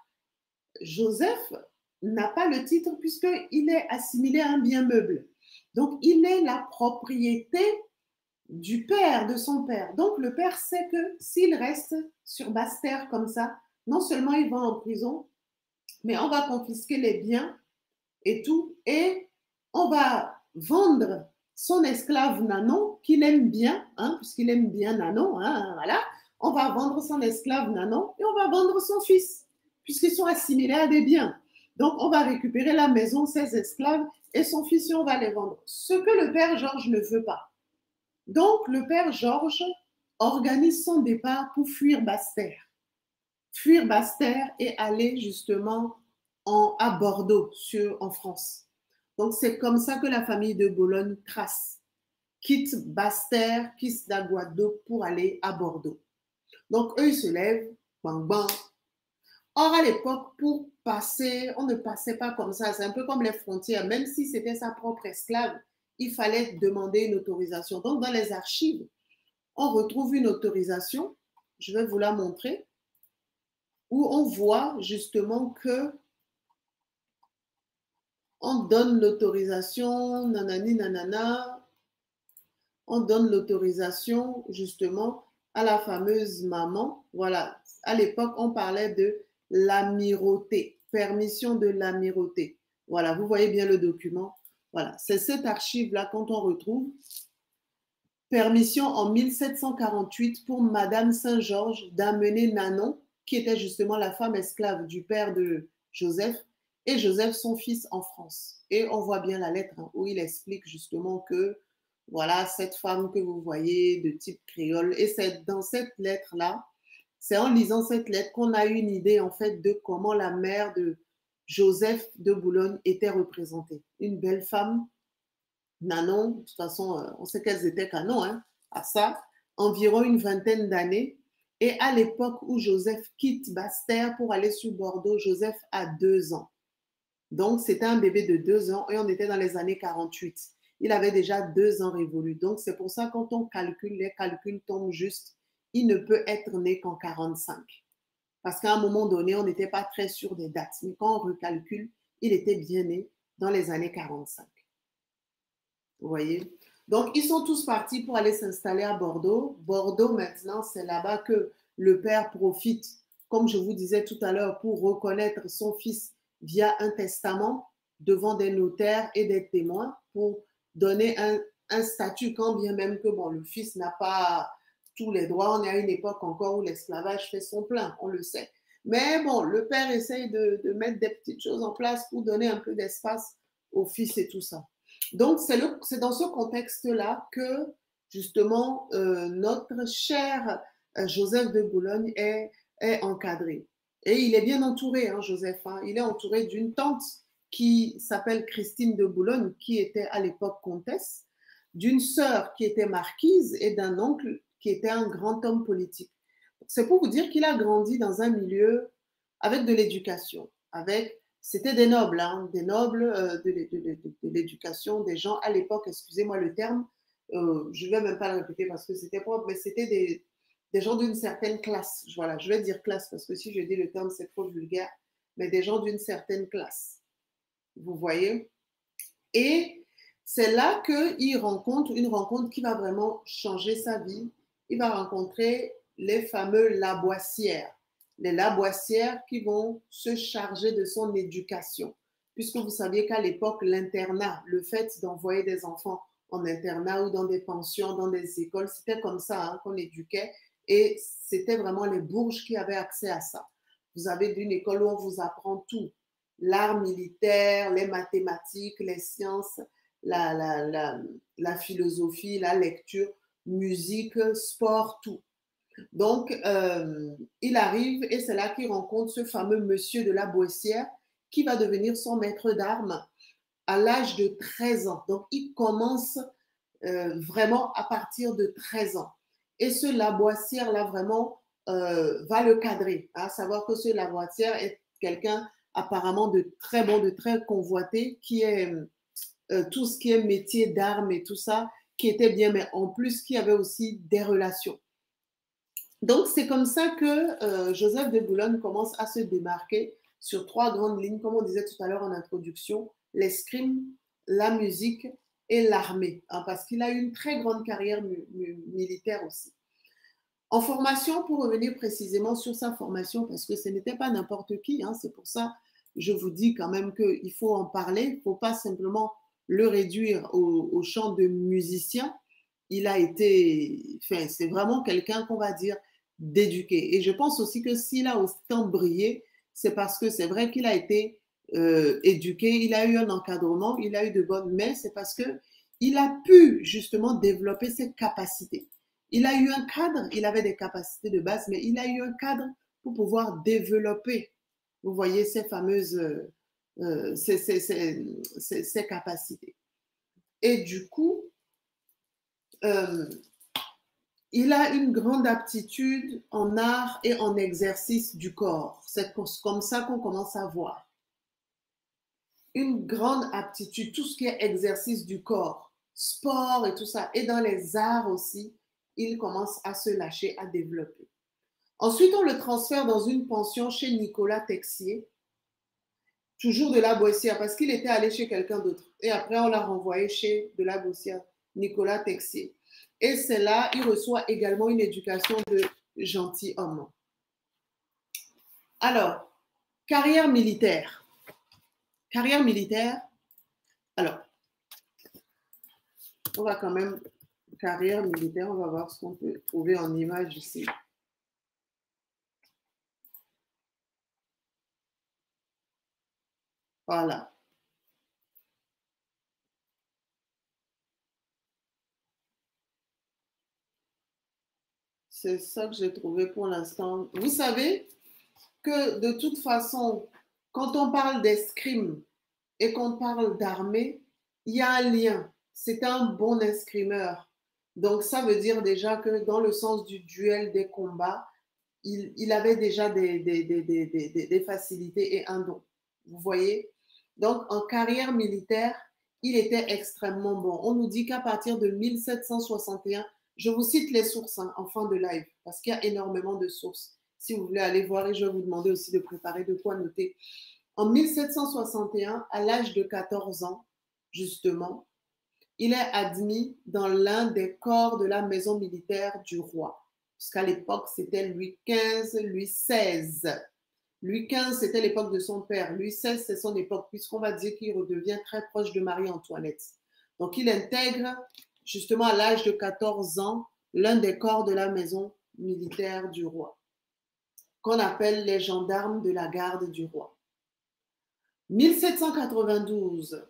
Joseph n'a pas le titre puisqu'il est assimilé à un bien meuble. Donc, il est la propriété du père, de son père. Donc, le père sait que s'il reste sur Basse-Terre comme ça, non seulement il va en prison, mais on va confisquer les biens et tout, et on va vendre son esclave Nanon, qu'il aime bien, hein, puisqu'il aime bien Nanon, hein, voilà, on va vendre son esclave Nanon et on va vendre son fils, puisqu'ils sont assimilés à des biens. Donc, on va récupérer la maison, ses esclaves, et son fils, et on va les vendre. Ce que le père Georges ne veut pas. Donc, le père Georges organise son départ pour fuir Basse-Terre. Fuir Basse-Terre et aller justement en, à Bordeaux, sur, en France. Donc, c'est comme ça que la famille de Bologne trace. Quitte Basse-Terre, quitte la Guadeloupe pour aller à Bordeaux. Donc, eux, ils se lèvent, bang, bang. Or, à l'époque, pour passer, on ne passait pas comme ça. C'est un peu comme les frontières. Même si c'était sa propre esclave, il fallait demander une autorisation. Donc, dans les archives, on retrouve une autorisation. Je vais vous la montrer. Où on voit justement que on donne l'autorisation, nanani, nanana. On donne l'autorisation justement à la fameuse maman. Voilà. À l'époque, on parlait de l'amirauté, permission de l'amirauté. Voilà, vous voyez bien le document. Voilà, c'est cette archive-là quand on retrouve permission en mille sept cent quarante-huit pour Madame Saint-Georges d'amener Nanon qui était justement la femme esclave du père de Joseph, et Joseph, son fils, en France. Et on voit bien la lettre hein, où il explique justement que, voilà, cette femme que vous voyez de type créole, et c'est dans cette lettre-là, c'est en lisant cette lettre qu'on a eu une idée en fait de comment la mère de Joseph de Boulogne était représentée. Une belle femme, Nanon, de toute façon, on sait qu'elles étaient canon, hein, à ça, environ une vingtaine d'années. Et à l'époque où Joseph quitte Basse-Terre pour aller sur Bordeaux, Joseph a deux ans. Donc, c'était un bébé de deux ans et on était dans les années quarante-huit. Il avait déjà deux ans révolus. Donc, c'est pour ça quand on calcule, les calculs tombent juste. Il ne peut être né qu'en quarante-cinq. Parce qu'à un moment donné, on n'était pas très sûr des dates. Mais quand on recalcule, il était bien né dans les années quarante-cinq. Vous voyez? Donc, ils sont tous partis pour aller s'installer à Bordeaux. Bordeaux, maintenant, c'est là-bas que le père profite, comme je vous disais tout à l'heure, pour reconnaître son fils via un testament devant des notaires et des témoins pour donner un, un statut, quand bien même que bon, le fils n'a pas tous les droits. On est à une époque encore où l'esclavage fait son plein, on le sait. Mais bon, le père essaye de, de mettre des petites choses en place pour donner un peu d'espace au fils et tout ça. Donc, c'est dans ce contexte-là que, justement, euh, notre cher euh, Joseph de Boulogne est, est encadré. Et il est bien entouré, hein, Joseph. Hein. Il est entouré d'une tante qui s'appelle Christine de Boulogne, qui était à l'époque comtesse, d'une sœur qui était marquise et d'un oncle qui était un grand homme politique. C'est pour vous dire qu'il a grandi dans un milieu avec de l'éducation, avec... C'était des nobles, hein, des nobles euh, de, de, de, de l'éducation, des gens à l'époque, excusez-moi le terme, euh, je ne vais même pas le répéter parce que c'était propre, mais c'était des, des gens d'une certaine classe. Voilà, je vais dire classe parce que si je dis le terme, c'est trop vulgaire, mais des gens d'une certaine classe. Vous voyez? Et c'est là qu'il rencontre une rencontre qui va vraiment changer sa vie. Il va rencontrer les fameux Laboissières. Les Laboissières qui vont se charger de son éducation. Puisque vous saviez qu'à l'époque, l'internat, le fait d'envoyer des enfants en internat ou dans des pensions, dans des écoles, c'était comme ça hein, qu'on éduquait et c'était vraiment les bourges qui avaient accès à ça. Vous avez une école où on vous apprend tout, l'art militaire, les mathématiques, les sciences, la, la, la, la philosophie, la lecture, musique, sport, tout. Donc, euh, il arrive et c'est là qu'il rencontre ce fameux monsieur de la Boissière qui va devenir son maître d'armes à l'âge de treize ans. Donc, il commence euh, vraiment à partir de treize ans. Et ce Laboissière-là, vraiment, euh, va le cadrer. À savoir que ce Laboissière est quelqu'un apparemment de très bon, de très convoité, qui est euh, tout ce qui est métier d'armes et tout ça, qui était bien, mais en plus, qui avait aussi des relations. Donc, c'est comme ça que euh, Joseph de Boulogne commence à se démarquer sur trois grandes lignes, comme on disait tout à l'heure en introduction, l'escrime, la musique et l'armée, hein, parce qu'il a eu une très grande carrière mi mi militaire aussi. En formation, pour revenir précisément sur sa formation, parce que ce n'était pas n'importe qui, hein, c'est pour ça que je vous dis quand même qu'il faut en parler, il ne faut pas simplement le réduire au, au champ de musicien. Il a été, enfin, c'est vraiment quelqu'un qu'on va dire d'éduqué. Et je pense aussi que s'il a autant brillé, c'est parce que c'est vrai qu'il a été euh, éduqué, il a eu un encadrement, il a eu de bonnes, mais c'est parce que il a pu justement développer ses capacités. Il a eu un cadre, il avait des capacités de base, mais il a eu un cadre pour pouvoir développer, vous voyez, ces fameuses euh, ces, ces, ces, ces, ces capacités. Et du coup, euh, il a une grande aptitude en art et en exercice du corps. C'est comme ça qu'on commence à voir. Une grande aptitude, tout ce qui est exercice du corps, sport et tout ça. Et dans les arts aussi, il commence à se lâcher, à développer. Ensuite, on le transfère dans une pension chez Nicolas Texier, toujours de la Boissière, parce qu'il était allé chez quelqu'un d'autre. Et après, on l'a renvoyé chez de la Boissière, Nicolas Texier. Et c'est là, il reçoit également une éducation de gentilhomme. Alors, carrière militaire. Carrière militaire. Alors, on va quand même, carrière militaire, on va voir ce qu'on peut trouver en image ici. Voilà. C'est ça que j'ai trouvé pour l'instant. Vous savez que de toute façon, quand on parle d'escrime et qu'on parle d'armée, il y a un lien. C'est un bon escrimeur. Donc ça veut dire déjà que dans le sens du duel, des combats, il, il avait déjà des, des, des, des, des, des facilités et un don. Vous voyez? Donc en carrière militaire, il était extrêmement bon. On nous dit qu'à partir de mille sept cent soixante et un, je vous cite les sources hein, en fin de live, parce qu'il y a énormément de sources. Si vous voulez aller voir, et je vais vous demander aussi de préparer de quoi noter. En mille sept cent soixante et un, à l'âge de quatorze ans, justement, il est admis dans l'un des corps de la maison militaire du roi. Puisqu'à l'époque, c'était Louis quinze, Louis seize. Louis quinze, c'était l'époque de son père. Louis seize, c'est son époque, puisqu'on va dire qu'il redevient très proche de Marie-Antoinette. Donc, il intègre, justement, à l'âge de quatorze ans, l'un des corps de la maison militaire du roi, qu'on appelle les gendarmes de la garde du roi. mille sept cent quatre-vingt-douze,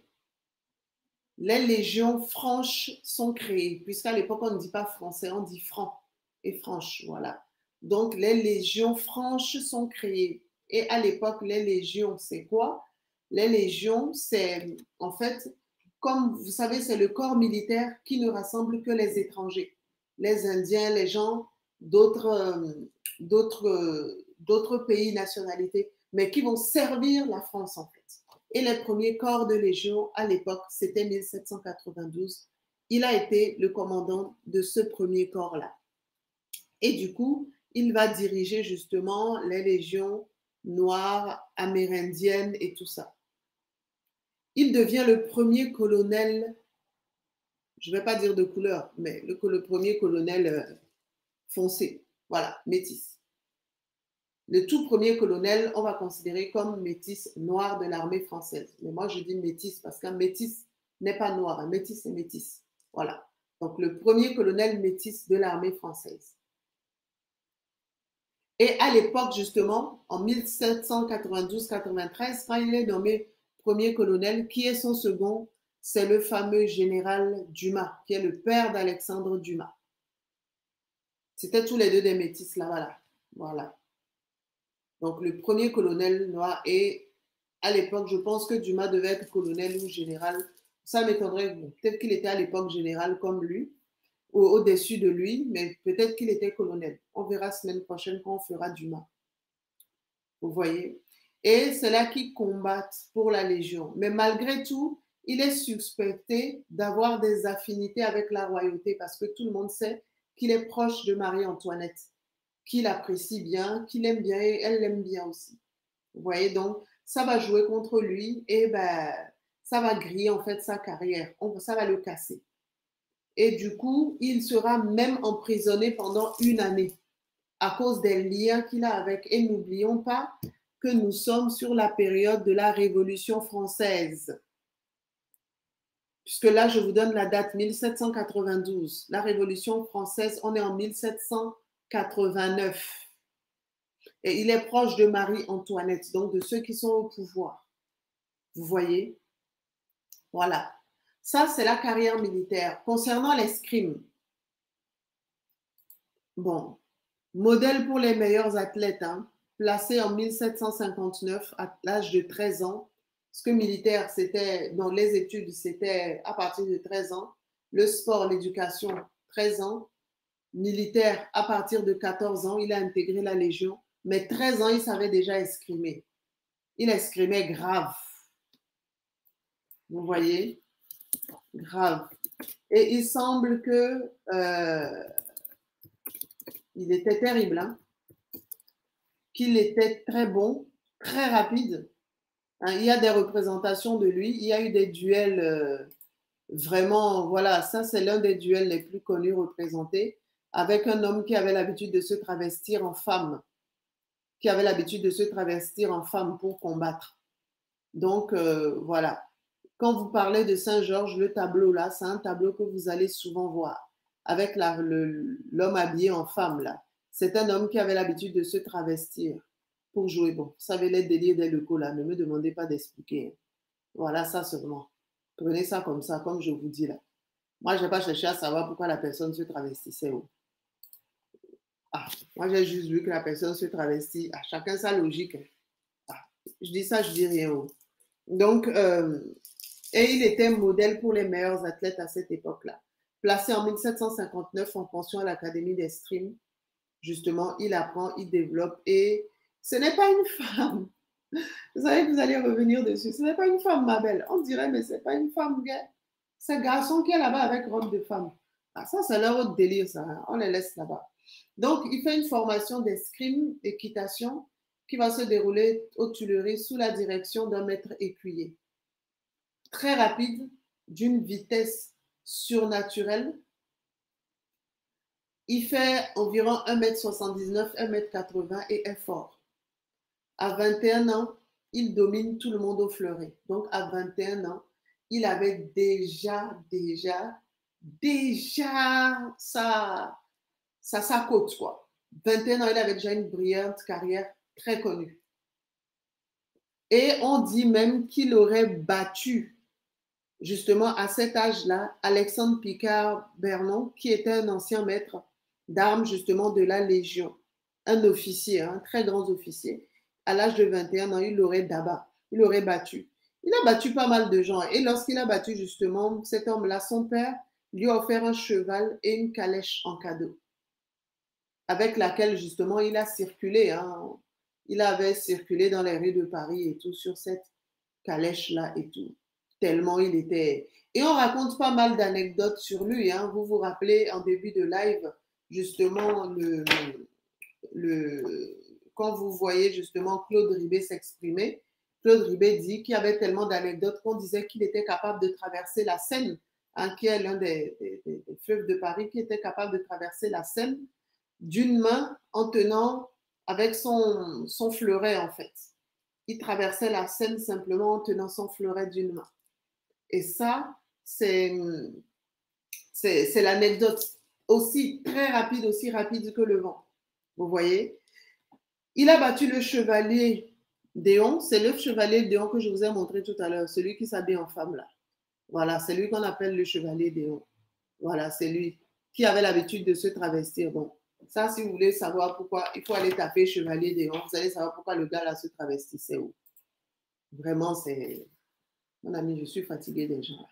les légions franches sont créées, puisqu'à l'époque, on ne dit pas français, on dit franc et franche, voilà. Donc, les légions franches sont créées. Et à l'époque, les légions, c'est quoi? Les légions, c'est en fait, comme vous savez, c'est le corps militaire qui ne rassemble que les étrangers, les Indiens, les gens d'autres d'autres d'autres pays, nationalités, mais qui vont servir la France en fait. Et les premiers corps de légion à l'époque, c'était mille sept cent quatre-vingt-douze. Il a été le commandant de ce premier corps-là. Et du coup, il va diriger justement les légions noires, amérindiennes et tout ça. Il devient le premier colonel, je ne vais pas dire de couleur, mais le, le premier colonel euh, foncé, voilà, métis. Le tout premier colonel, on va considérer comme métis noir de l'armée française. Mais moi, je dis métis parce qu'un métis n'est pas noir, un métis c'est métis. Voilà. Donc, le premier colonel métis de l'armée française. Et à l'époque, justement, en mille sept cent quatre-vingt-douze quatre-vingt-treize, quand il est nommé premier colonel, qui est son second? C'est le fameux général Dumas, qui est le père d'Alexandre Dumas. C'était tous les deux des métis là, voilà. Voilà. Donc, le premier colonel noir, et à l'époque, je pense que Dumas devait être colonel ou général. Ça m'étonnerait, bon, peut-être qu'il était à l'époque général comme lui, ou au-dessus de lui, mais peut-être qu'il était colonel. On verra la semaine prochaine quand on fera Dumas. Vous voyez? Et c'est là qu'ils combattent pour la Légion. Mais malgré tout, il est suspecté d'avoir des affinités avec la royauté parce que tout le monde sait qu'il est proche de Marie-Antoinette, qu'il apprécie bien, qu'il aime bien et elle l'aime bien aussi. Vous voyez, donc ça va jouer contre lui et ben, ça va griller en fait sa carrière, on, ça va le casser. Et du coup, il sera même emprisonné pendant une année à cause des liens qu'il a avec. Et n'oublions pas que nous sommes sur la période de la Révolution française. Puisque là, je vous donne la date mille sept cent quatre-vingt-douze. La Révolution française, on est en mille sept cent quatre-vingt-neuf. Et il est proche de Marie-Antoinette, donc de ceux qui sont au pouvoir. Vous voyez? Voilà. Ça, c'est la carrière militaire. Concernant l'escrime, bon, modèle pour les meilleurs athlètes, hein, placé en mille sept cent cinquante-neuf à l'âge de treize ans. Parce que militaire, c'était, dans les études, c'était à partir de treize ans. Le sport, l'éducation, treize ans. Militaire, à partir de quatorze ans, il a intégré la Légion. Mais treize ans, il savait déjà escrimer. Il escrimait grave. Vous voyez? Grave. Et il semble que euh, il était terrible, hein? Qu'il était très bon, très rapide. Hein, il y a des représentations de lui. Il y a eu des duels euh, vraiment, voilà, ça c'est l'un des duels les plus connus représentés avec un homme qui avait l'habitude de se travestir en femme, qui avait l'habitude de se travestir en femme pour combattre. Donc, euh, voilà. Quand vous parlez de Saint-Georges, le tableau là, c'est un tableau que vous allez souvent voir avec l'homme habillé en femme là. C'est un homme qui avait l'habitude de se travestir pour jouer. Bon, vous savez les délires des locaux là, ne me demandez pas d'expliquer. Voilà, ça seulement. Prenez ça comme ça, comme je vous dis là. Moi, je n'ai pas cherché à savoir pourquoi la personne se travestissait. Oh. Ah, moi, j'ai juste vu que la personne se travestit. Ah, chacun sa logique. Ah, je dis ça, je dis rien. Oh. Donc, euh, et il était modèle pour les meilleurs athlètes à cette époque-là. Placé en mille sept cent cinquante-neuf en pension à l'Académie d'escrime, justement, il apprend, il développe. Et ce n'est pas une femme. Vous savez que vous allez revenir dessus. Ce n'est pas une femme, ma belle. On dirait, mais ce n'est pas une femme, gars. C'est un garçon qui est là-bas avec robe de femme. Ah, ça, c'est leur autre délire, ça. Hein. On les laisse là-bas. Donc, il fait une formation d'escrime, équitation, qui va se dérouler aux Tuileries sous la direction d'un maître écuyer. Très rapide, d'une vitesse surnaturelle. Il fait environ un mètre soixante-dix-neuf, un mètre quatre-vingts et est fort. À vingt et un ans, il domine tout le monde au fleuret. Donc, à vingt et un ans, il avait déjà, déjà, déjà sa, sa, sa côte, quoi. vingt et un ans, il avait déjà une brillante carrière très connue. Et on dit même qu'il aurait battu, justement, à cet âge-là, Alexandre Picard-Bernon, qui était un ancien maître d'armes, justement, de la Légion. Un officier, un très grand officier. À l'âge de vingt et un ans, il l'aurait d'abat, il l'aurait battu. Il a battu pas mal de gens. Et lorsqu'il a battu justement cet homme-là, son père lui a offert un cheval et une calèche en cadeau, avec laquelle justement il a circulé. Hein. Il avait circulé dans les rues de Paris et tout sur cette calèche-là et tout. Tellement il était... Et on raconte pas mal d'anecdotes sur lui. Hein. Vous vous rappelez en début de live, justement, le... le quand vous voyez justement Claude Ribet s'exprimer, Claude Ribet dit qu'il y avait tellement d'anecdotes qu'on disait qu'il était capable de traverser la Seine, hein, qui est l'un des, des, des, des fleuves de Paris, qui était capable de traverser la Seine d'une main en tenant avec son, son fleuret en fait. Il traversait la Seine simplement en tenant son fleuret d'une main. Et ça, c'est, c'est, c'est l'anecdote aussi très rapide, aussi rapide que le vent. Vous voyez ? Il a battu le chevalier Déon, c'est le chevalier Déon que je vous ai montré tout à l'heure, celui qui s'habille en femme là. Voilà, c'est lui qu'on appelle le chevalier Déon. Voilà, c'est lui qui avait l'habitude de se travestir. Bon, ça, si vous voulez savoir pourquoi, il faut aller taper chevalier Déon. Vous allez savoir pourquoi le gars là se travestissait où. Vraiment, c'est... Mon ami, je suis fatiguée des gens là.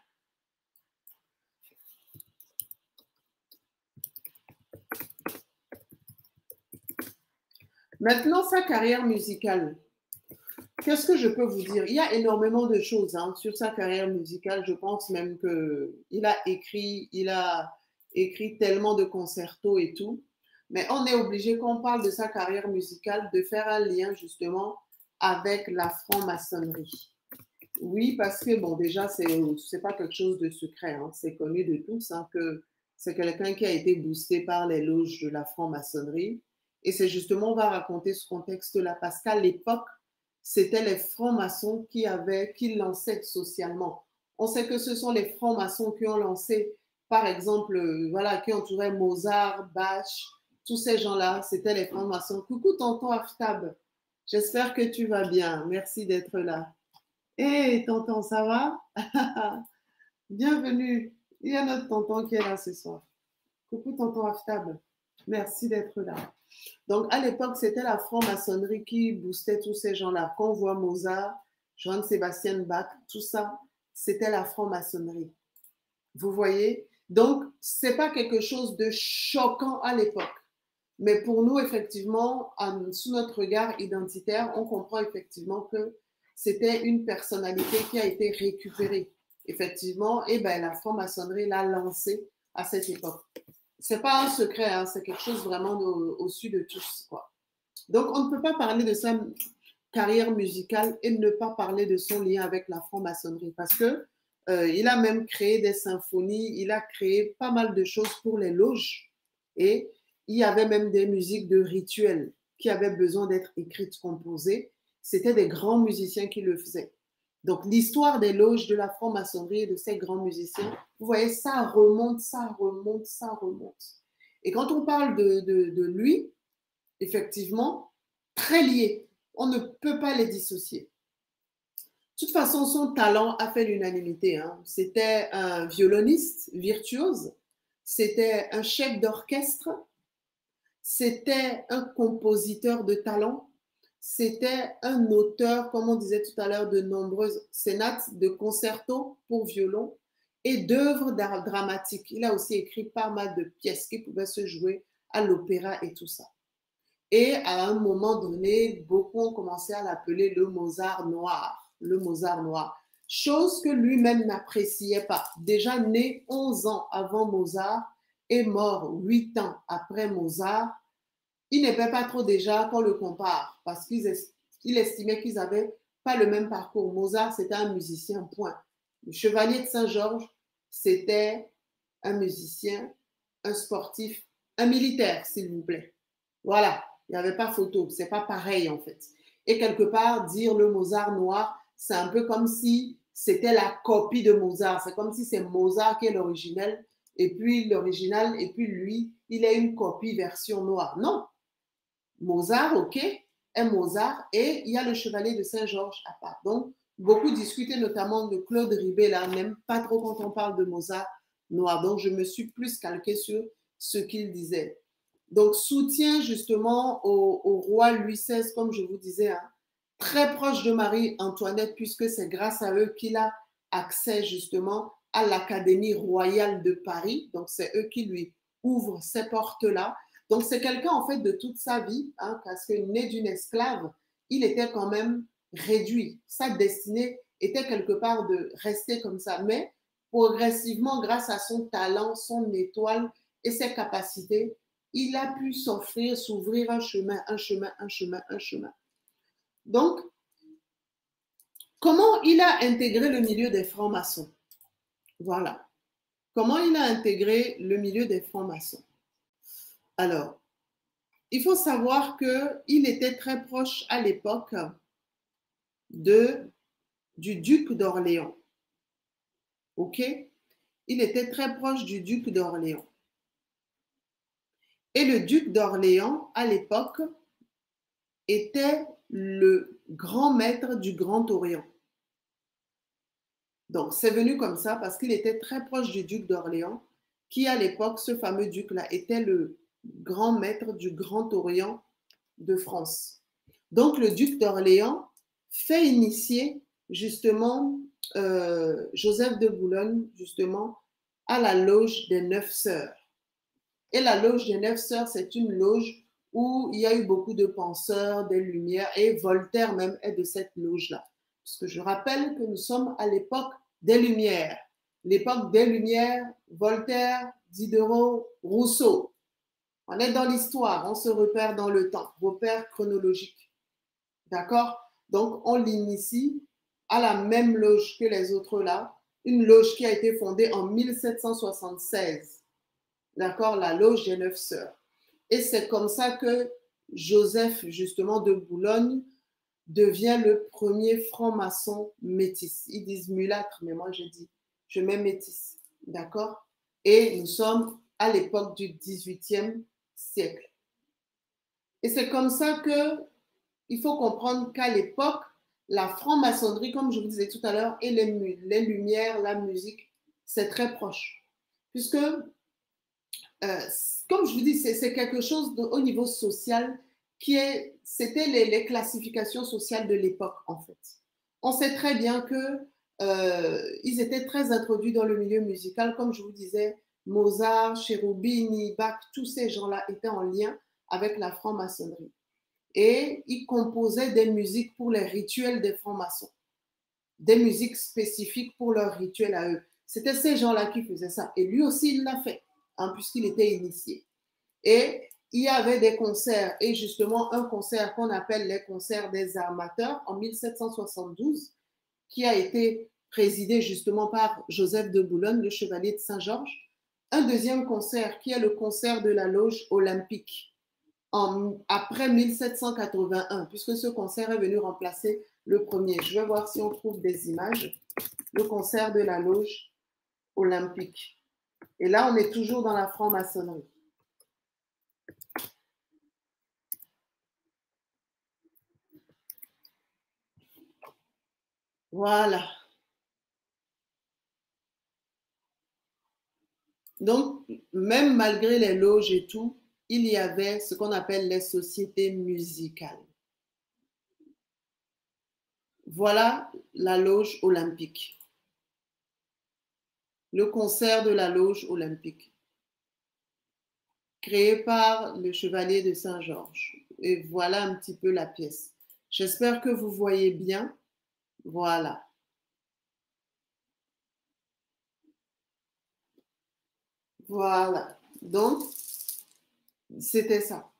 Maintenant, sa carrière musicale. Qu'est-ce que je peux vous dire? Il y a énormément de choses hein, sur sa carrière musicale. Je pense même qu'il a écrit, il a écrit tellement de concertos et tout. Mais on est obligé, quand on parle de sa carrière musicale, de faire un lien justement avec la franc-maçonnerie. Oui, parce que, bon, déjà, ce n'est pas quelque chose de secret. Hein, c'est connu de tous hein, que c'est quelqu'un qui a été boosté par les loges de la franc-maçonnerie. Et c'est justement, on va raconter ce contexte-là, parce qu'à l'époque, c'était les francs-maçons qui avaient, qui lançaient socialement. On sait que ce sont les francs-maçons qui ont lancé, par exemple, euh, voilà, qui entouraient Mozart, Bach, tous ces gens-là, c'était les francs-maçons. Coucou tonton Aftab, j'espère que tu vas bien, merci d'être là. Hé hey, tonton, ça va? Bienvenue, il y a notre tonton qui est là ce soir. Coucou tonton Aftab, merci d'être là. Donc, à l'époque, c'était la franc-maçonnerie qui boostait tous ces gens-là. Quand on voit Mozart, Johann Sebastian Bach, tout ça, c'était la franc-maçonnerie. Vous voyez? Donc, ce n'est pas quelque chose de choquant à l'époque. Mais pour nous, effectivement, en, sous notre regard identitaire, on comprend effectivement que c'était une personnalité qui a été récupérée. Effectivement, et ben, la franc-maçonnerie l'a lancée à cette époque. Ce n'est pas un secret, hein, c'est quelque chose vraiment au-dessus de tous, quoi. Donc, on ne peut pas parler de sa carrière musicale et ne pas parler de son lien avec la franc-maçonnerie parce que euh, il a même créé des symphonies, il a créé pas mal de choses pour les loges et il y avait même des musiques de rituels qui avaient besoin d'être écrites, composées. C'était des grands musiciens qui le faisaient. Donc, l'histoire des loges de la franc-maçonnerie et de ces grands musiciens, vous voyez, ça remonte, ça remonte, ça remonte. Et quand on parle de, de, de lui, effectivement, très lié. On ne peut pas les dissocier. De toute façon, son talent a fait l'unanimité. Hein. C'était un violoniste virtuose, c'était un chef d'orchestre, c'était un compositeur de talent, c'était un auteur, comme on disait tout à l'heure, de nombreuses sonates, de concertos pour violon et d'œuvres d'art dramatique. Il a aussi écrit pas mal de pièces qui pouvaient se jouer à l'opéra et tout ça. Et à un moment donné, beaucoup ont commencé à l'appeler le Mozart noir, le Mozart noir, chose que lui-même n'appréciait pas. Déjà né onze ans avant Mozart et mort huit ans après Mozart, il n'aimait pas trop déjà qu'on le compare parce qu'il estimait qu'ils n'avaient pas le même parcours. Mozart, c'était un musicien, point. Le Chevalier de Saint-Georges, c'était un musicien, un sportif, un militaire, s'il vous plaît. Voilà, il n'y avait pas photo, c'est pas pareil en fait. Et quelque part, dire le Mozart noir, c'est un peu comme si c'était la copie de Mozart. C'est comme si c'est Mozart qui est l'original, et puis l'original, et puis lui, il est une copie version noire. Non, Mozart, ok, est Mozart, et il y a le Chevalier de Saint-Georges à part. Donc, beaucoup discutaient notamment de Claude Ribet, là, même pas trop quand on parle de Mozart noir. Donc, je me suis plus calquée sur ce qu'il disait. Donc, soutien justement au, au roi Louis seize, comme je vous disais, hein, très proche de Marie-Antoinette, puisque c'est grâce à eux qu'il a accès justement à l'Académie royale de Paris. Donc, c'est eux qui lui ouvrent ces portes-là. Donc, c'est quelqu'un, en fait, de toute sa vie, hein, parce que né d'une esclave, il était quand même réduit. Sa destinée était quelque part de rester comme ça. Mais progressivement, grâce à son talent, son étoile et ses capacités, il a pu s'offrir, s'ouvrir un chemin, un chemin, un chemin, un chemin. Donc, comment il a intégré le milieu des francs-maçons? Voilà. Comment il a intégré le milieu des francs-maçons? Alors, il faut savoir qu'il était très proche à l'époque de, du duc d'Orléans. OK? Il était très proche du duc d'Orléans. Et le duc d'Orléans, à l'époque, était le grand maître du Grand Orient. Donc, c'est venu comme ça parce qu'il était très proche du duc d'Orléans, qui, à l'époque, ce fameux duc-là, était le grand maître du Grand Orient de France. Donc, le duc d'Orléans fait initier, justement, euh, Joseph de Boulogne, justement, à la loge des Neuf Sœurs. Et la loge des Neuf Sœurs, c'est une loge où il y a eu beaucoup de penseurs, des Lumières, et Voltaire même est de cette loge-là. Parce que je rappelle que nous sommes à l'époque des Lumières. L'époque des Lumières, Voltaire, Diderot, Rousseau. On est dans l'histoire, on se repère dans le temps, repère chronologique. D'accord? Donc, on l'initie à la même loge que les autres là, une loge qui a été fondée en mille sept cent soixante-seize. D'accord, la loge des Neuf Sœurs. Et c'est comme ça que Joseph, justement, de Boulogne, devient le premier franc-maçon métis. Ils disent mulâtre, mais moi je dis, je mets métis. D'accord? Et nous sommes à l'époque du dix-huitième siècle. Et c'est comme ça que il faut comprendre qu'à l'époque, la franc-maçonnerie, comme je vous disais tout à l'heure, et les, les Lumières, la musique, c'est très proche. Puisque Euh, comme je vous dis, c'est quelque chose de, au niveau social qui est, c'était les, les classifications sociales de l'époque en fait. On sait très bien que euh, ils étaient très introduits dans le milieu musical, comme je vous disais, Mozart, Cherubini, Bach, tous ces gens-là étaient en lien avec la franc-maçonnerie. Et ils composaient des musiques pour les rituels des francs-maçons, des musiques spécifiques pour leurs rituels à eux. C'était ces gens-là qui faisaient ça. Et lui aussi, il l'a fait. Hein, puisqu'il était initié. Et il y avait des concerts, et justement un concert qu'on appelle les concerts des armateurs en mille sept cent soixante-douze, qui a été présidé justement par Joseph de Boulogne, le chevalier de Saint-Georges. Un deuxième concert qui est le concert de la loge olympique en, après mille sept cent quatre-vingt-un, puisque ce concert est venu remplacer le premier. Je vais voir si on trouve des images. Le concert de la loge olympique. Et là, on est toujours dans la franc-maçonnerie. Voilà. Donc, même malgré les loges et tout, il y avait ce qu'on appelle les sociétés musicales. Voilà la loge olympique. Le concert de la loge olympique, créé par le chevalier de Saint-Georges. Et voilà un petit peu la pièce. J'espère que vous voyez bien. Voilà. Voilà. Donc, c'était ça.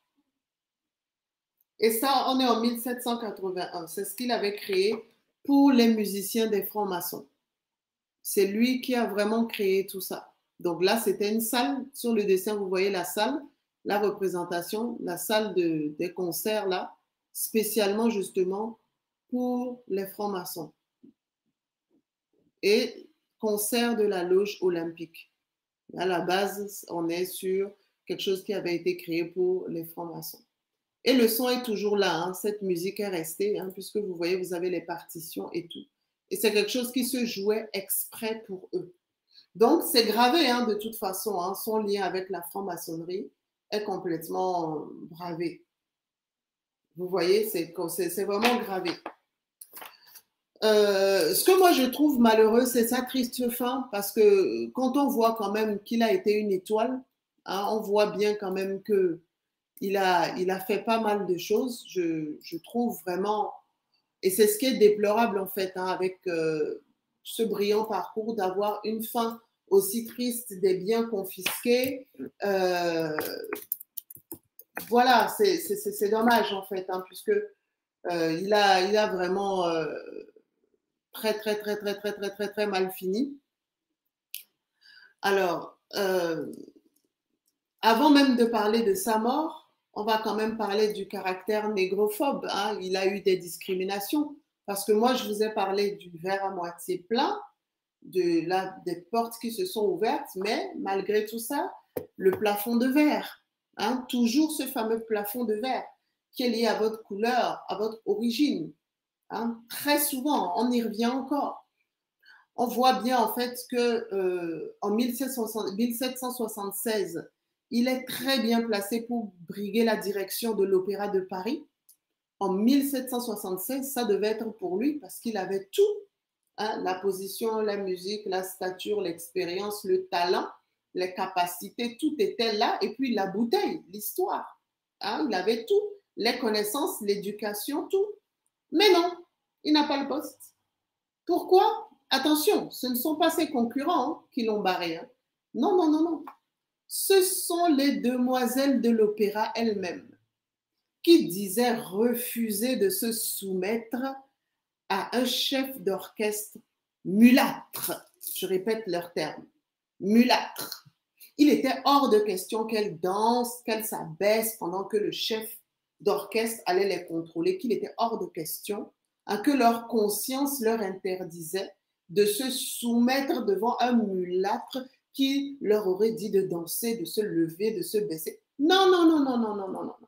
Et ça, on est en mille sept cent quatre-vingt-un. C'est ce qu'il avait créé pour les musiciens des francs-maçons. C'est lui qui a vraiment créé tout ça. Donc là, c'était une salle. Sur le dessin, vous voyez la salle, la représentation, la salle de, des concerts là, spécialement justement pour les francs-maçons. Et concert de la loge olympique. À la base, on est sur quelque chose qui avait été créé pour les francs-maçons. Et le son est toujours là, hein. Cette musique est restée, hein, puisque vous voyez, vous avez les partitions et tout. Et c'est quelque chose qui se jouait exprès pour eux. Donc, c'est gravé, hein, de toute façon, hein, son lien avec la franc-maçonnerie est complètement gravé. Vous voyez, c'est vraiment gravé. Euh, ce que moi je trouve malheureux, c'est sa triste fin, parce que quand on voit quand même qu'il a été une étoile, hein, on voit bien quand même que il a, il a fait pas mal de choses. Je, je trouve vraiment, et c'est ce qui est déplorable en fait, hein, avec euh, ce brillant parcours, d'avoir une fin aussi triste, des biens confisqués. Euh, voilà, c'est dommage en fait, hein, puisque euh, il a, il a vraiment euh, très, très, très, très, très, très, très, très mal fini. Alors, euh, avant même de parler de sa mort, on va quand même parler du caractère négrophobe, hein. Il a eu des discriminations, parce que moi, je vous ai parlé du verre à moitié plein, de la, des portes qui se sont ouvertes, mais malgré tout ça, le plafond de verre, hein, toujours ce fameux plafond de verre qui est lié à votre couleur, à votre origine. Hein, très souvent, on y revient encore. On voit bien en fait que euh, en mille sept cent soixante-seize, il est très bien placé pour briguer la direction de l'Opéra de Paris. En mille sept cent soixante-seize, ça devait être pour lui parce qu'il avait tout, hein, la position, la musique, la stature, l'expérience, le talent, les capacités, tout était là. Et puis la bouteille, l'histoire. Hein, il avait tout, les connaissances, l'éducation, tout. Mais non, il n'a pas le poste. Pourquoi? Attention, ce ne sont pas ses concurrents, hein, qui l'ont barré. Hein. Non, non, non, non. Ce sont les demoiselles de l'opéra elles-mêmes qui disaient refuser de se soumettre à un chef d'orchestre mulâtre. Je répète leur terme, mulâtre. Il était hors de question qu'elles dansent, qu'elles s'abaissent pendant que le chef d'orchestre allait les contrôler, qu'il était hors de question, hein, que leur conscience leur interdisait de se soumettre devant un mulâtre qui leur aurait dit de danser, de se lever, de se baisser. Non, non, non, non, non, non, non, non.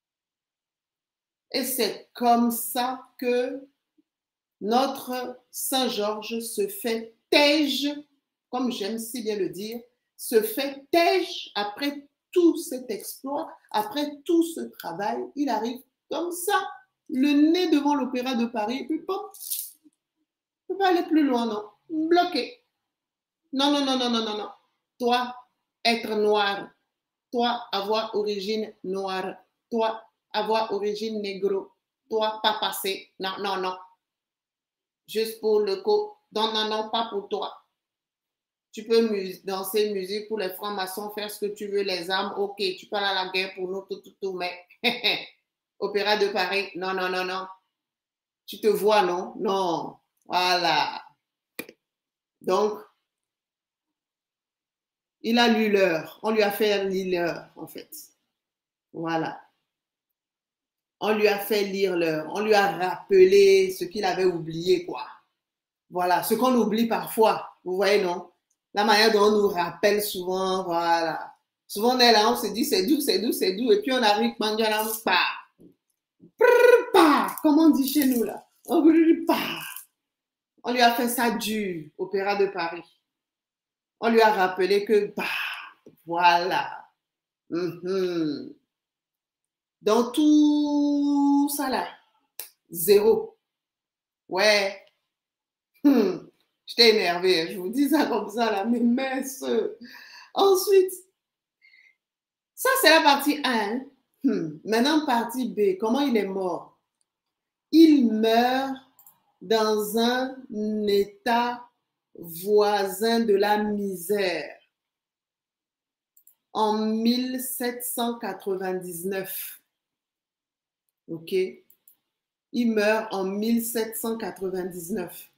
Et c'est comme ça que notre Saint-Georges se fait tège, comme j'aime si bien le dire, se fait tège après tout cet exploit, après tout ce travail. Il arrive comme ça, le nez devant l'Opéra de Paris, et puis pop, ne peut pas aller plus loin, non. Bloqué. Non, non, non, non, non, non, non. Toi, être noir. Toi, avoir origine noire. Toi, avoir origine négro. Toi, pas passer. Non, non, non. Juste pour le coup. Non, non, non, pas pour toi. Tu peux mus danser musique pour les francs-maçons, faire ce que tu veux, les armes. Ok, tu peux aller à la guerre pour nous, tout, tout, tout, mais Opéra de Paris. Non, non, non, non. Tu te vois, non? Non. Voilà. Donc, il a lu l'heure. On lui a fait lire l'heure, en fait. Voilà. On lui a fait lire l'heure. On lui a rappelé ce qu'il avait oublié, quoi. Voilà. Ce qu'on oublie parfois. Vous voyez, non? La manière dont on nous rappelle souvent, voilà. Souvent, on est là, on se dit, c'est doux, c'est doux, c'est doux. Et puis, on arrive, mandialam, pa. Comme on dit chez nous, là. On dit, pa. On lui a fait ça dur, Opéra de Paris. On lui a rappelé que, bah, voilà. Mm-hmm. Dans tout ça là, zéro. Ouais. Hmm. J'étais énervée, je vous dis ça comme ça là, mais mince. Ensuite, ça c'est la partie un. Hein? Hmm. Maintenant, partie B, comment il est mort? Il meurt dans un état voisin de la misère en mille sept cent quatre-vingt-dix-neuf. Ok? Il meurt en mille sept cent quatre-vingt-dix-neuf.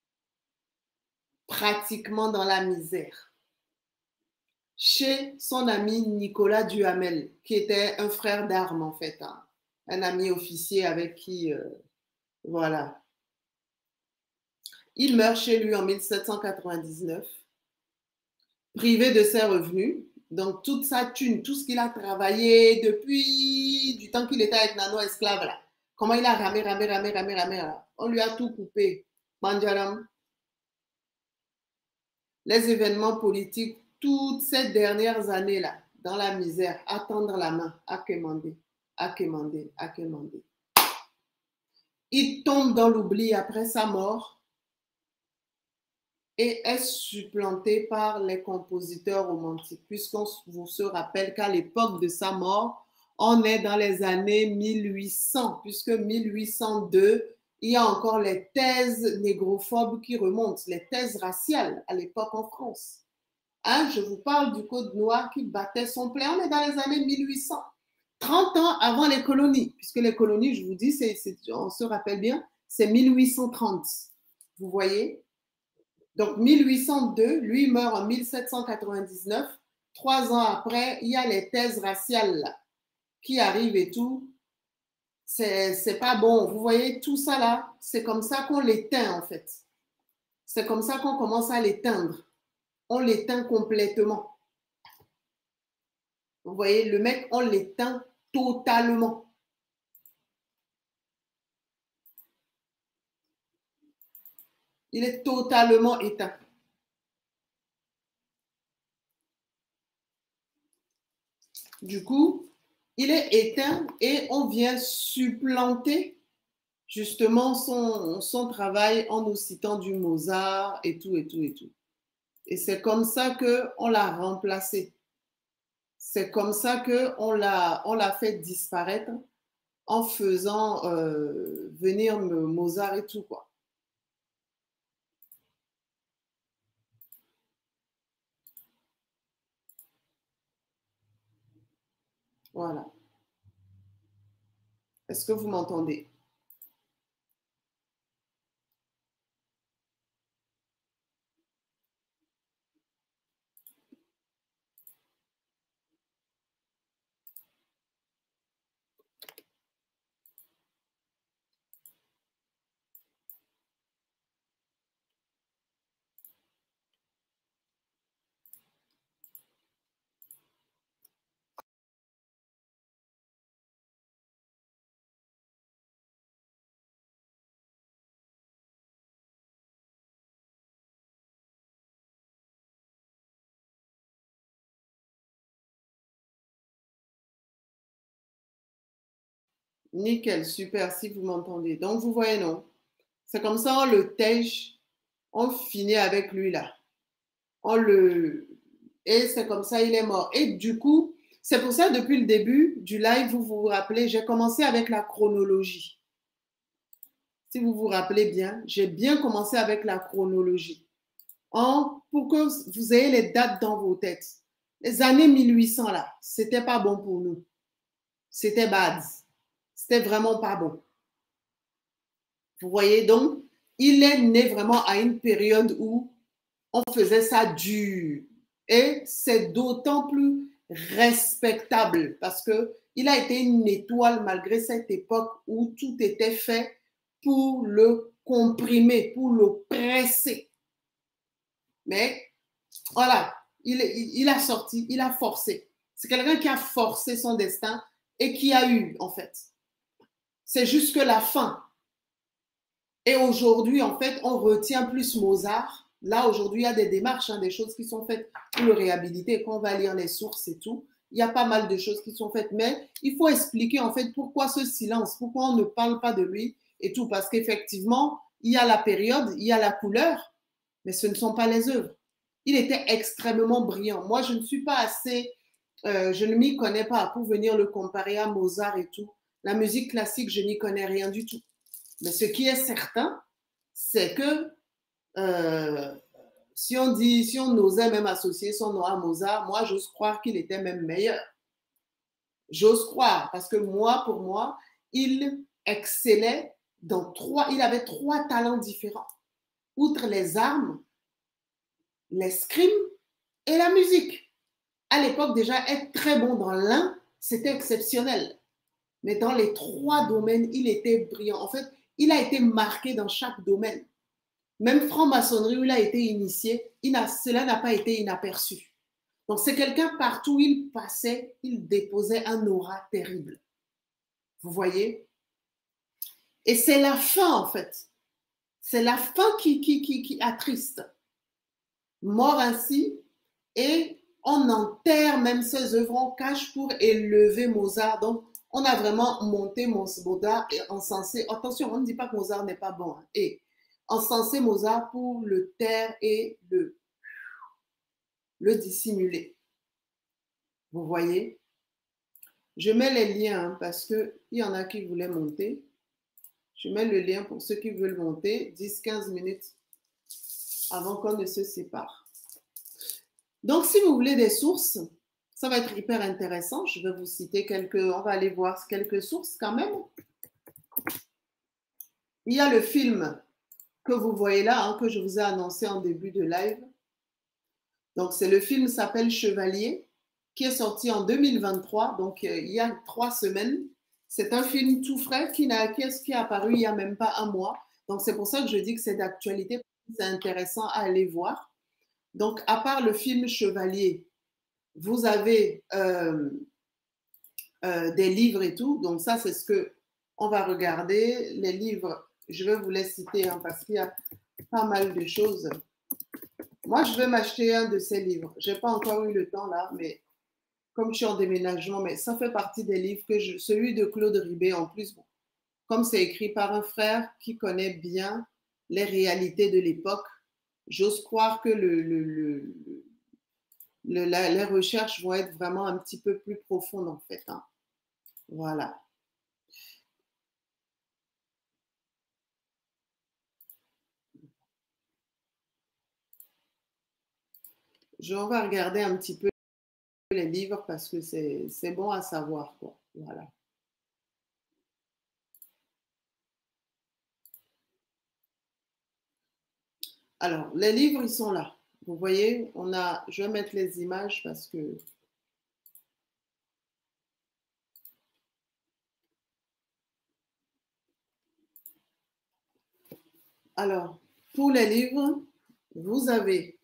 Pratiquement dans la misère. Chez son ami Nicolas Duhamel, qui était un frère d'armes en fait, hein, un ami officier avec qui, euh, voilà. Il meurt chez lui en mille sept cent quatre-vingt-dix-neuf, privé de ses revenus, donc toute sa thune, tout ce qu'il a travaillé depuis du temps qu'il était avec Nano Esclave là, comment il a ramé, ramé, ramé, ramé, ramé là, on lui a tout coupé. Mandjalam. Les événements politiques, toutes ces dernières années-là, dans la misère, à tendre la main, à quémander, à quémander, à quémander. Il tombe dans l'oubli après sa mort et est supplanté par les compositeurs romantiques, puisqu'on vous se rappelle qu'à l'époque de sa mort, on est dans les années mille huit cents, puisque mille huit cent deux, il y a encore les thèses négrophobes qui remontent, les thèses raciales à l'époque en France. Hein, je vous parle du Code noir qui battait son plein. On est dans les années mille huit cents, trente ans avant les colonies, puisque les colonies, je vous dis, c'est, c'est, on se rappelle bien, c'est mille huit cent trente. Vous voyez? Donc mille huit cent deux, lui meurt en mille sept cent quatre-vingt-dix-neuf. Trois ans après, il y a les thèses raciales là, qui arrivent et tout. C'est, c'est pas bon. Vous voyez, tout ça là, c'est comme ça qu'on l'éteint en fait. C'est comme ça qu'on commence à l'éteindre. On l'éteint complètement. Vous voyez, le mec, on l'éteint totalement. Il est totalement éteint. Du coup, il est éteint et on vient supplanter justement son, son travail en nous citant du Mozart et tout, et tout, et tout. Et c'est comme ça qu'on l'a remplacé. C'est comme ça qu'on l'a, on l'a fait disparaître en faisant euh, venir Mozart et tout, quoi. Voilà. Est-ce que vous m'entendez? Nickel, super, si vous m'entendez. Donc, vous voyez, non? C'est comme ça, on le tèche, on finit avec lui, là. On le... Et c'est comme ça, il est mort. Et du coup, c'est pour ça, depuis le début du live, vous vous rappelez, j'ai commencé avec la chronologie. Si vous vous rappelez bien, j'ai bien commencé avec la chronologie. En, pour que vous ayez les dates dans vos têtes. Les années mille huit cents, là, c'était pas bon pour nous. C'était bad. C'était vraiment pas bon. Vous voyez, donc, il est né vraiment à une période où on faisait ça dur. Et c'est d'autant plus respectable parce qu'il a été une étoile malgré cette époque où tout était fait pour le comprimer, pour le presser. Mais voilà, il, il, il a sorti, il a forcé. C'est quelqu'un qui a forcé son destin et qui a eu, en fait. C'est jusque la fin. Et aujourd'hui, en fait, on retient plus Mozart. Là, aujourd'hui, il y a des démarches, hein, des choses qui sont faites pour le réhabiliter. Quand on va lire les sources et tout, il y a pas mal de choses qui sont faites. Mais il faut expliquer, en fait, pourquoi ce silence, pourquoi on ne parle pas de lui et tout. Parce qu'effectivement, il y a la période, il y a la couleur, mais ce ne sont pas les œuvres. Il était extrêmement brillant. Moi, je ne suis pas assez, euh, je ne m'y connais pas pour venir le comparer à Mozart et tout. La musique classique, je n'y connais rien du tout. Mais ce qui est certain, c'est que euh, si on dit, si on osait même associer son nom à Mozart, moi, j'ose croire qu'il était même meilleur. J'ose croire, parce que moi, pour moi, il excellait dans trois, il avait trois talents différents. Outre les armes, l'escrime et la musique. À l'époque, déjà, être très bon dans l'un, c'était exceptionnel. Mais dans les trois domaines, il était brillant. En fait, il a été marqué dans chaque domaine. Même franc-maçonnerie où il a été initié, il a, cela n'a pas été inaperçu. Donc, c'est quelqu'un partout où il passait, il déposait un aura terrible. Vous voyez? Et c'est la fin, en fait. C'est la fin qui, qui, qui, qui attriste. Mort ainsi, et on enterre même ses œuvres, on cache pour élever Mozart. Donc, on a vraiment monté Mozart et encensé. Attention, on ne dit pas que Mozart n'est pas bon. Hein. Et encensé Mozart pour le taire et le, le dissimuler. Vous voyez? Je mets les liens hein, parce qu'il y en a qui voulaient monter. Je mets le lien pour ceux qui veulent monter, dix à quinze minutes avant qu'on ne se sépare. Donc, si vous voulez des sources, ça va être hyper intéressant. Je vais vous citer quelques, on va aller voir quelques sources quand même. Il y a le film que vous voyez là, hein, que je vous ai annoncé en début de live. Donc, c'est le film s'appelle Chevalier, qui est sorti en deux mille vingt-trois, donc euh, il y a trois semaines. C'est un film tout frais qui, n'a, qui, est, qui est apparu il n'y a même pas un mois. Donc, c'est pour ça que je dis que c'est d'actualité. C'est intéressant à aller voir. Donc, à part le film Chevalier, vous avez euh, euh, des livres et tout. Donc, ça, c'est ce qu'on va regarder. Les livres, je vais vous les citer hein, parce qu'il y a pas mal de choses. Moi, je vais m'acheter un de ces livres. Je n'ai pas encore eu le temps là, mais comme je suis en déménagement, mais ça fait partie des livres que je... Celui de Claude Ribet, en plus, bon, comme c'est écrit par un frère qui connaît bien les réalités de l'époque, j'ose croire que le, le, le, le, la, les recherches vont être vraiment un petit peu plus profondes en fait. Hein. Voilà. Je, on va regarder un petit peu les livres parce que c'est, c'est bon à savoir, quoi. Voilà. Alors, les livres, ils sont là. Vous voyez, on a, je vais mettre les images parce que alors, pour les livres, vous avez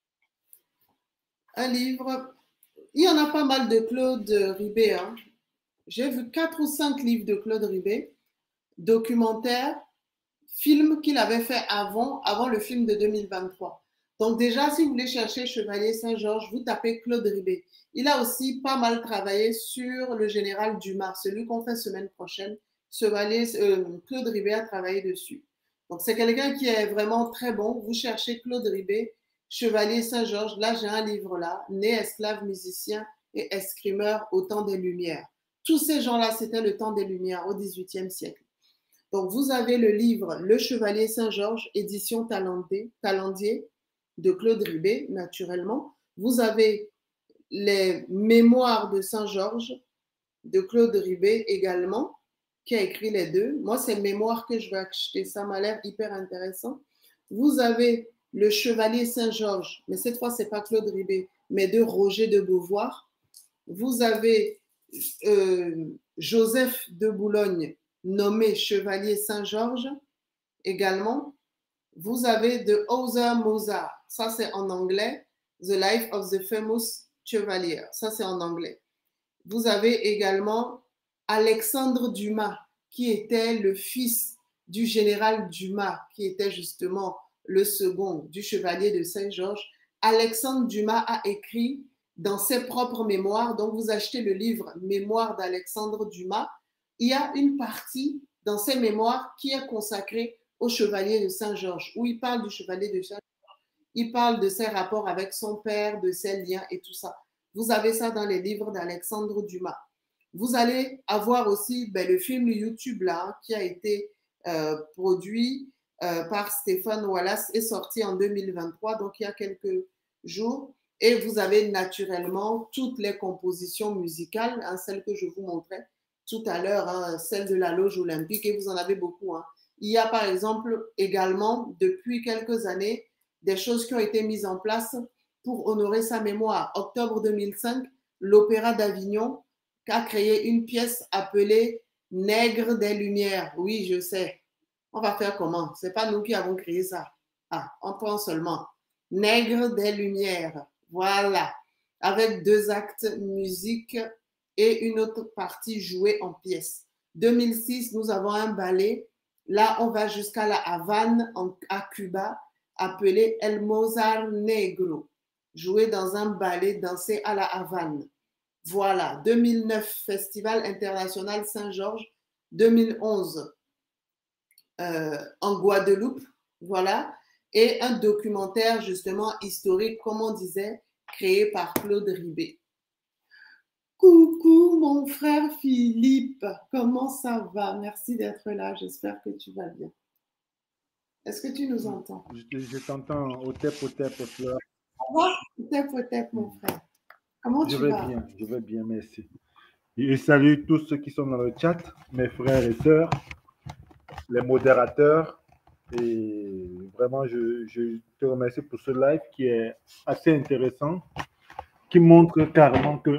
un livre, il y en a pas mal de Claude Ribet. Hein. J'ai vu quatre ou cinq livres de Claude Ribet, documentaires, films qu'il avait fait avant, avant le film de deux mille vingt-trois. Donc déjà, si vous voulez chercher Chevalier Saint-Georges, vous tapez Claude Ribet. Il a aussi pas mal travaillé sur le général Dumas, celui qu'on fait semaine prochaine. Chevalier, euh, Claude Ribet a travaillé dessus. Donc c'est quelqu'un qui est vraiment très bon. Vous cherchez Claude Ribet, Chevalier Saint-Georges. Là, j'ai un livre là, né esclave, musicien et escrimeur au temps des Lumières. Tous ces gens-là, c'était le temps des Lumières au dix-huitième siècle. Donc, vous avez le livre Le Chevalier Saint-Georges, édition Talendier, Talendier de Claude Ribet, naturellement. Vous avez les Mémoires de Saint-Georges de Claude Ribet également, qui a écrit les deux. Moi, c'est Mémoires que je vais acheter, ça m'a l'air hyper intéressant. Vous avez Le Chevalier Saint-Georges, mais cette fois, ce n'est pas Claude Ribet, mais de Roger de Beauvoir. Vous avez euh, Joseph de Boulogne, nommé Chevalier Saint-Georges également. Vous avez de Hauser Mozart, ça c'est en anglais, The Life of the Famous Chevalier, ça c'est en anglais. Vous avez également Alexandre Dumas, qui était le fils du général Dumas, qui était justement le second du chevalier de Saint-Georges, Alexandre Dumas a écrit dans ses propres mémoires, donc vous achetez le livre Mémoires d'Alexandre Dumas, il y a une partie dans ses mémoires qui est consacrée au chevalier de Saint-Georges, où il parle du chevalier de Saint-Georges, il parle de ses rapports avec son père, de ses liens et tout ça. Vous avez ça dans les livres d'Alexandre Dumas. Vous allez avoir aussi ben, le film YouTube là, hein, qui a été euh, produit euh, par Stéphane Wallace et sorti en deux mille vingt-trois, donc il y a quelques jours. Et vous avez naturellement toutes les compositions musicales, hein, celles que je vous montrais tout à l'heure, hein, celles de la Loge Olympique, et vous en avez beaucoup. Hein. Il y a par exemple également, depuis quelques années, des choses qui ont été mises en place pour honorer sa mémoire. Octobre deux mille cinq, l'Opéra d'Avignon a créé une pièce appelée Nègre des Lumières. Oui, je sais. On va faire comment? Ce n'est pas nous qui avons créé ça. Ah, on prend seulement Nègre des Lumières. Voilà. Avec deux actes musique et une autre partie jouée en pièces. deux mille six, nous avons un ballet. Là, on va jusqu'à la Havane, en, à Cuba, appelé El Mozart Negro, joué dans un ballet dansé à la Havane. Voilà, deux mille neuf, Festival international Saint-Georges, deux mille onze, euh, en Guadeloupe, voilà, et un documentaire justement historique, comme on disait, créé par Claude Ribet. Coucou mon frère Philippe, comment ça va? Merci d'être là, j'espère que tu vas bien. Est-ce que tu nous entends? Je, je t'entends au tep, au tep, au fleur. Au tep, au tep, mon frère. Comment je tu vais vas? bien, je vais bien, merci. Et salue tous ceux qui sont dans le chat, mes frères et sœurs, les modérateurs. Et vraiment, je, je te remercie pour ce live qui est assez intéressant, qui montre carrément que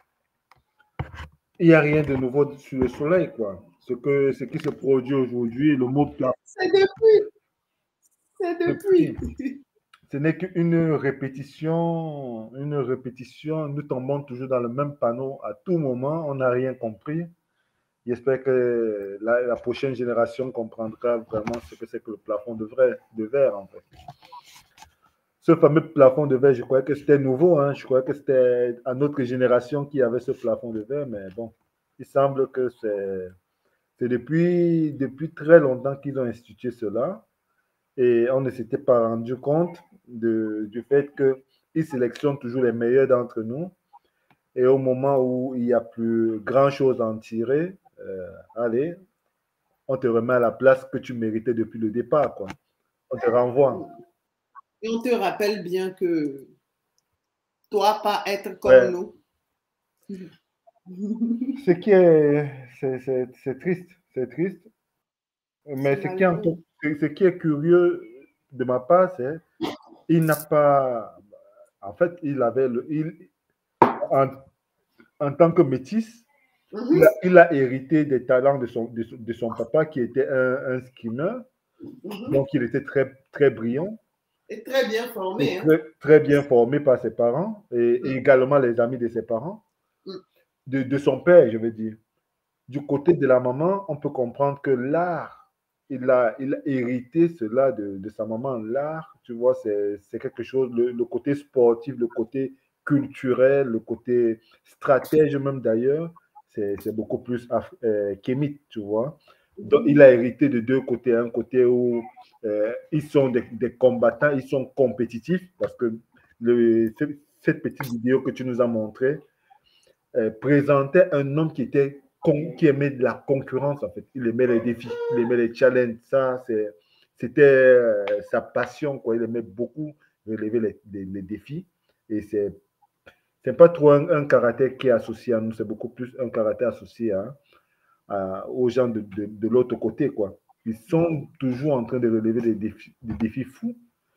il n'y a rien de nouveau sur le soleil, quoi. Ce, que, ce qui se produit aujourd'hui, le mot plat. C'est depuis. C'est depuis. depuis. Ce n'est qu'une répétition, une répétition. Nous tombons toujours dans le même panneau à tout moment. On n'a rien compris. J'espère que la, la prochaine génération comprendra vraiment ce que c'est que le plafond de, vrai, de verre, en fait. Ce fameux plafond de verre, je croyais que c'était nouveau. Hein. Je croyais que c'était à notre génération qui avait ce plafond de verre. Mais bon, il semble que c'est depuis, depuis très longtemps qu'ils ont institué cela. Et on ne s'était pas rendu compte de, du fait qu'ils sélectionnent toujours les meilleurs d'entre nous. Et au moment où il n'y a plus grand-chose à en tirer, euh, allez, on te remet à la place que tu méritais depuis le départ, quoi. On te renvoie. Et on te rappelle bien que toi, pas être comme ouais. nous. Ce qui est, c'est triste, c'est triste. Mais ce qui, est encore, ce qui est curieux de ma part, c'est qu'il n'a pas... En fait, il avait... Le, il, en, en tant que métis, mm-hmm. il, a, il a hérité des talents de son, de, de son papa qui était un, un skinner. Mm-hmm. Donc, il était très, très brillant. Et très bien formé. Et très, hein. très bien formé par ses parents et, mm. et également les amis de ses parents. Mm. De, de son père, je veux dire. Du côté de la maman, on peut comprendre que l'art, il a, il a hérité cela de, de sa maman. L'art, tu vois, c'est quelque chose, le, le côté sportif, le côté culturel, le côté stratège même d'ailleurs, c'est beaucoup plus euh, kémite, tu vois. Donc, il a hérité de deux côtés. Un côté où euh, ils sont des, des combattants, ils sont compétitifs, parce que le, cette petite vidéo que tu nous as montrée euh, présentait un homme qui était qui aimait de la concurrence, en fait. Il aimait les défis, il aimait les challenges. Ça, c'était euh, sa passion, quoi. Il aimait beaucoup relever les, les, les défis. Et c'est c'est pas trop un, un caractère qui est associé à nous, c'est beaucoup plus un caractère associé à, à, aux gens de, de, de l'autre côté, quoi. Ils sont toujours en train de relever des défis, des défis fous.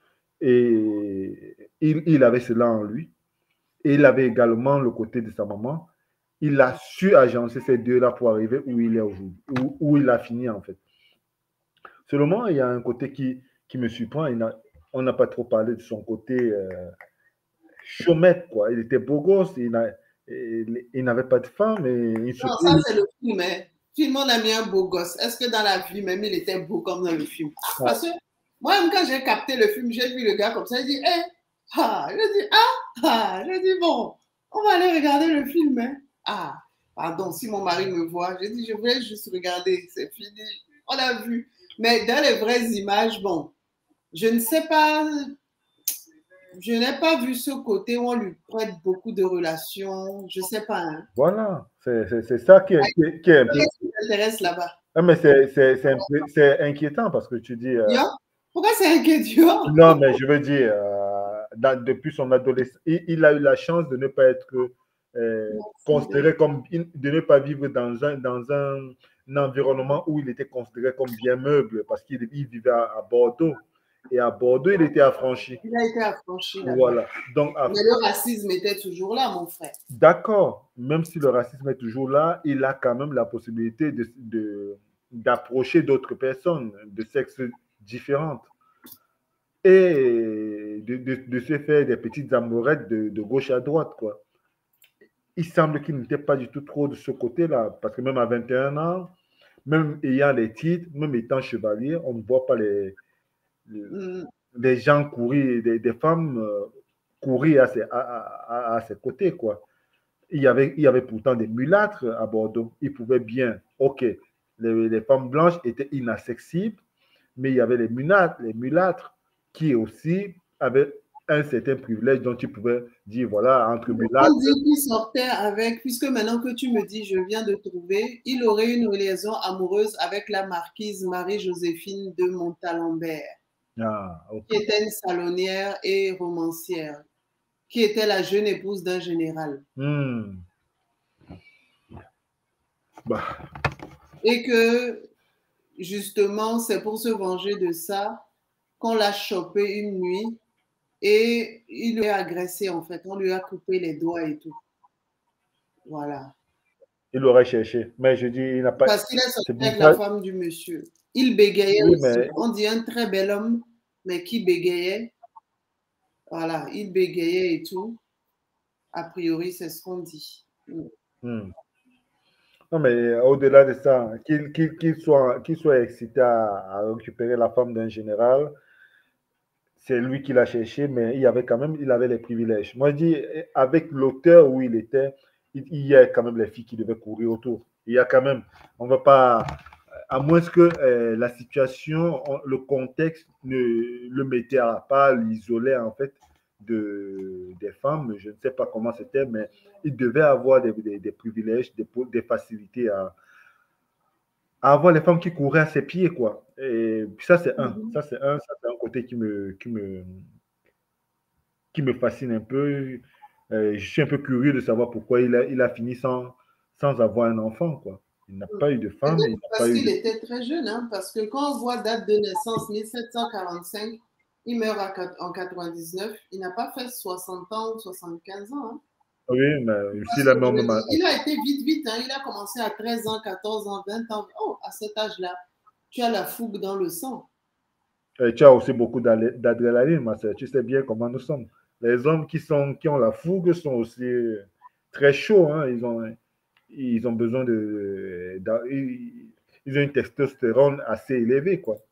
Et il, il avait cela en lui. Et il avait également le côté de sa maman. Il a su agencer ces deux-là pour arriver où il est aujourd'hui, où, où il a fini, en fait. Seulement, il y a un côté qui, qui me surprend. Il a, on n'a pas trop parlé de son côté euh, chômette, quoi. Il était beau gosse, il, il, il n'avait pas de femme. Et il non, ça, c'est le film, hein. film, on a mis un beau gosse. Est-ce que dans la vie, même, il était beau comme dans le film? Ah, parce que moi-même, quand j'ai capté le film, j'ai vu le gars comme ça, il dit, hé, hey, ah, je dis, ah, ah, je dis, bon, on va aller regarder le film, hein. Ah, pardon, si mon mari me voit, je dis, je voulais juste regarder, c'est fini, on a vu. Mais dans les vraies images, bon, je ne sais pas, je n'ai pas vu ce côté où on lui prête beaucoup de relations, je ne sais pas. Hein. Voilà, c'est ça qui est, qui, qui est un peu... Qu'est-ce qui t'intéresse là-bas? Ah, mais c'est inquiétant parce que tu dis... Euh... Pourquoi c'est inquiétant? Non, mais je veux dire, euh, dans, depuis son adolescence, il, il a eu la chance de ne pas être euh, considéré comme... de ne pas vivre dans un, dans un, un environnement où il était considéré comme bien meuble parce qu'il vivait à, à Bordeaux. Et à Bordeaux, il était affranchi. Il a été affranchi. Voilà. Donc, mais le racisme était toujours là, mon frère. D'accord. Même si le racisme est toujours là, il a quand même la possibilité de, de, d'approcher d'autres personnes de sexe différentes. Et de, de, de se faire des petites amourettes de, de gauche à droite, quoi. Il semble qu'il n'était pas du tout trop de ce côté-là. Parce que même à vingt et un ans, même ayant les titres, même étant chevalier, on ne voit pas les... des gens courir, des, des femmes euh, courir à ses, à, à, à ses côtés, quoi. Il y, avait, il y avait pourtant des mulâtres à Bordeaux. Ils pouvaient bien, ok, les, les femmes blanches étaient inaccessibles, mais il y avait les mulâtres, les mulâtres qui aussi avaient un certain privilège dont tu pouvais dire, voilà, entre mulâtres. On dit qu'il sortait avec, puisque maintenant que tu me dis, je viens de trouver, il aurait une liaison amoureuse avec la marquise Marie-Joséphine de Montalembert. Ah, okay. Qui était une salonnière et romancière, qui était la jeune épouse d'un général. Hmm. Bah. Et que, justement, c'est pour se venger de ça qu'on l'a chopé une nuit et il lui a agressé, en fait. On lui a coupé les doigts et tout. Voilà. Il l'aurait cherché, mais je dis, il n'a pas... Parce qu'il est sorti avec la femme du monsieur. Il bégayait oui, aussi. Mais... On dit un très bel homme, mais qui bégayait. Voilà, il bégayait et tout. A priori, c'est ce qu'on dit. Hmm. Non, mais au-delà de ça, qu'il qu'il, qu'il soit, qu'il soit excité à, à récupérer la femme d'un général, c'est lui qui l'a cherché, mais il avait quand même, il avait les privilèges. Moi, je dis, avec l'auteur où il était, il, il y a quand même les filles qui devaient courir autour. Il y a quand même, on ne va pas, à moins que euh, la situation, le contexte ne le mettait à part, l'isolait en fait de, des femmes. Je ne sais pas comment c'était, mais il devait avoir des, des, des privilèges, des, des facilités à, à avoir les femmes qui couraient à ses pieds, quoi. Et puis ça, c'est un. Ça, c'est un. Ça, c'est un côté qui me, qui me, qui me fascine un peu. Euh, je suis un peu curieux de savoir pourquoi il a, il a fini sans, sans avoir un enfant, quoi. Il n'a pas eu de femme. Il parce qu'il eu... était très jeune, hein, parce que quand on voit date de naissance mille sept cent quarante-cinq, il meurt en quatre-vingt-dix-neuf, il n'a pas fait soixante ans ou soixante-quinze ans. Hein. Oui, mais s'il a même... Il a été vite, vite. Hein. Il a commencé à treize ans, quatorze ans, vingt ans. Oh, à cet âge-là, tu as la fougue dans le sang. Et tu as aussi beaucoup d'adrénaline, ma soeur. Tu sais bien comment nous sommes. Les hommes qui, sont, qui ont la fougue sont aussi très chauds. Hein. Ils, ont, ils ont besoin de... de ils ont une testostérone assez élevée, quoi.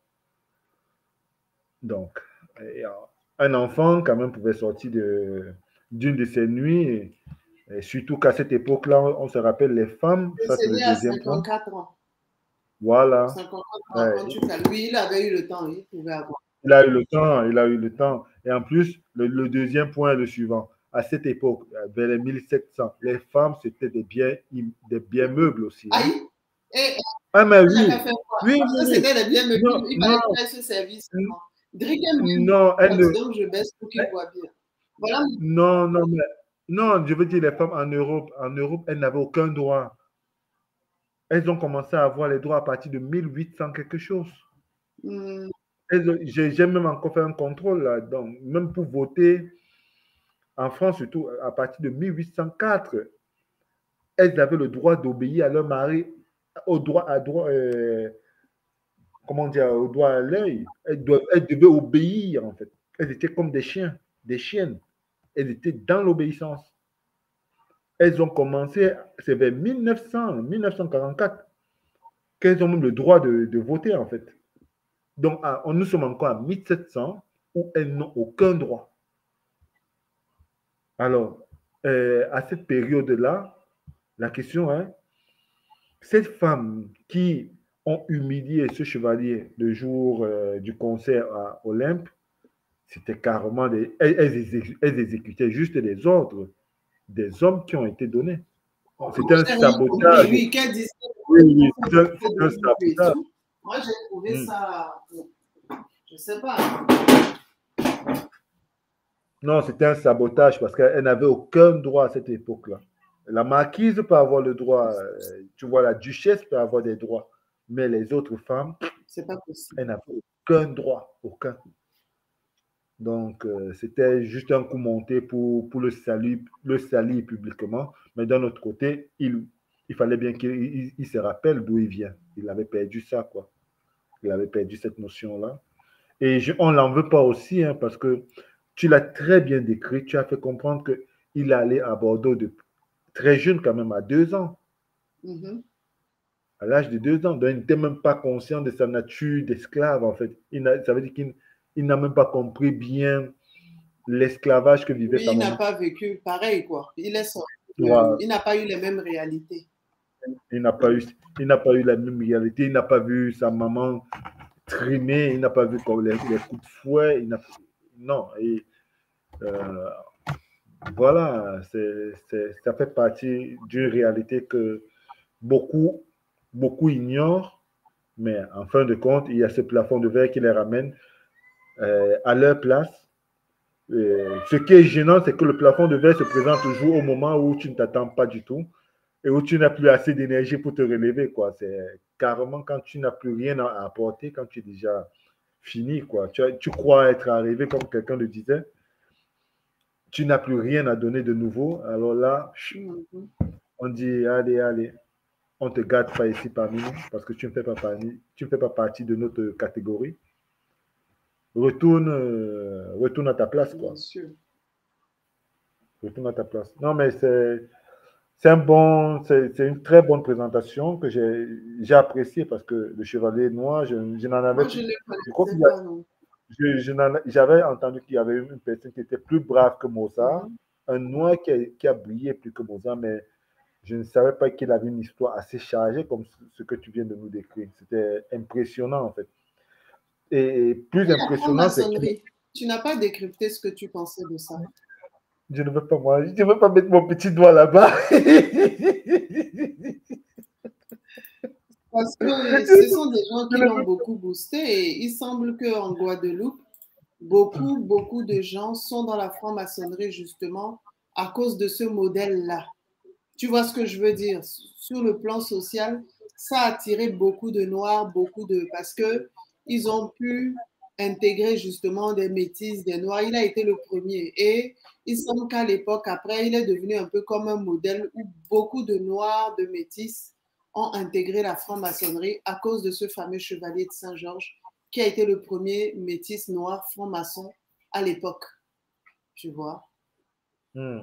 Donc, un enfant, quand même, pouvait sortir de, d'une de ces nuits. Et, et surtout qu'à cette époque-là, on, on se rappelle les femmes. Ça, c'est le deuxième cinquante-quatre point. Ans. Voilà. cinquante-quatre ans, ouais. Tu lui, il avait eu le temps, il pouvait avoir. Il a eu le temps, il a eu le temps. Et en plus, le, le deuxième point est le suivant. À cette époque, vers les mille sept cents, les femmes, c'était des biens, des biens meubles aussi. Hein. Aïe. Et, ah, mais oui. Oui, oui, c'était des biens meubles. Non, il fallait faire ce service. Non, non elle ne... Donc, je baisse pour qu'il voit bien. Voilà. Non, non, mais non, je veux dire, les femmes en Europe, en Europe, elles n'avaient aucun droit. Elles ont commencé à avoir les droits à partir de mille huit cents quelque chose. Mm. J'ai même encore fait un contrôle là, donc même pour voter en France, surtout à partir de mille huit cent quatre, elles avaient le droit d'obéir à leur mari, au droit à droit, euh, comment dire, au droit à l'œil. Elles, elles devaient obéir en fait. Elles étaient comme des chiens, des chiennes. Elles étaient dans l'obéissance. Elles ont commencé, c'est vers mille neuf cents, mille neuf cent quarante-quatre, qu'elles ont même le droit de, de voter, en fait. Donc, à, on, nous sommes encore à mille sept cents où elles n'ont aucun droit. Alors, euh, à cette période-là, la question est, ces femmes qui ont humilié ce chevalier le jour euh, du concert à Olympe, c'était carrément des... Elles, elles, elles exécutaient juste les ordres des hommes qui ont été donnés. C'était un sabotage. Oui, qu'elle disait. Oui, oui, c'est un, c'est un sabotage. Moi, j'ai trouvé mm. ça... Je ne sais pas. Non, c'était un sabotage parce qu'elle n'avait aucun droit à cette époque-là. La marquise peut avoir le droit, tu vois, la duchesse peut avoir des droits, mais les autres femmes, c'est pas possible. Elles n'avaient aucun droit, aucun. Donc, euh, c'était juste un coup monté pour, pour le saluer, le saluer publiquement, mais d'un autre côté, il, il fallait bien qu'il il, il se rappelle d'où il vient. Il avait perdu ça, quoi. Il avait perdu cette notion-là. Et je, on ne l'en veut pas aussi, hein, parce que tu l'as très bien décrit, tu as fait comprendre qu'il allait à Bordeaux de très jeune quand même, à deux ans. Mm-hmm. À l'âge de deux ans. Donc, il n'était même pas conscient de sa nature d'esclave, en fait. Il ça veut dire qu'il il n'a même pas compris bien l'esclavage que vivait oui, sa maman. Il n'a pas vécu pareil, quoi. Il est sorti. Ouais. Il n'a pas eu les mêmes réalités. Il n'a pas eu, il n'a pas eu la même réalité. Il n'a pas vu sa maman trimer. Il n'a pas vu les, les coups de fouet. Il n'a, non. Et, euh, voilà, c'est, c'est, ça fait partie d'une réalité que beaucoup, beaucoup ignorent, mais en fin de compte, il y a ce plafond de verre qui les ramène euh, à leur place. Et ce qui est gênant, c'est que le plafond de verre se présente toujours au moment où tu ne t'attends pas du tout et où tu n'as plus assez d'énergie pour te relever, quoi. C'est carrément quand tu n'as plus rien à apporter, quand tu es déjà fini, quoi. Tu, tu crois être arrivé, comme quelqu'un le disait. Tu n'as plus rien à donner de nouveau. Alors là, on dit, allez, allez, on ne te garde pas ici parmi nous parce que tu ne fais pas partie, tu ne fais pas partie de notre catégorie. Retourne, euh, retourne à ta place, quoi. Retourne à ta place. Non, mais c'est, c'est un bon, c'est, c'est une très bonne présentation que j'ai, j'ai appréciée parce que le Chevalier Noir, je, je n'en avais Moi, je ne je crois qu'il y a, Je, je j'avais entendu qu'il y avait une personne qui était plus brave que Mozart, mm-hmm. un noir qui a, qui a brillé plus que Mozart, mais je ne savais pas qu'il avait une histoire assez chargée comme ce, ce que tu viens de nous décrire. C'était impressionnant, en fait. Et, et plus impressionnant, c'est que... Tu n'as pas décrypté ce que tu pensais de ça. Je ne veux pas, moi, je ne veux pas mettre mon petit doigt là-bas. Parce que ce sont des gens qui l'ont beaucoup boosté et il semble qu'en Guadeloupe, beaucoup, beaucoup de gens sont dans la franc-maçonnerie justement à cause de ce modèle-là. Tu vois ce que je veux dire? Sur le plan social, ça a attiré beaucoup de Noirs, beaucoup de... parce qu'ils ont pu intégrer justement des métis, des Noirs. Il a été le premier. Et il semble qu'à l'époque, après, il est devenu un peu comme un modèle où beaucoup de Noirs, de métis ont intégré la franc-maçonnerie à cause de ce fameux chevalier de Saint-Georges qui a été le premier métis noir franc-maçon à l'époque. Tu vois? Hmm.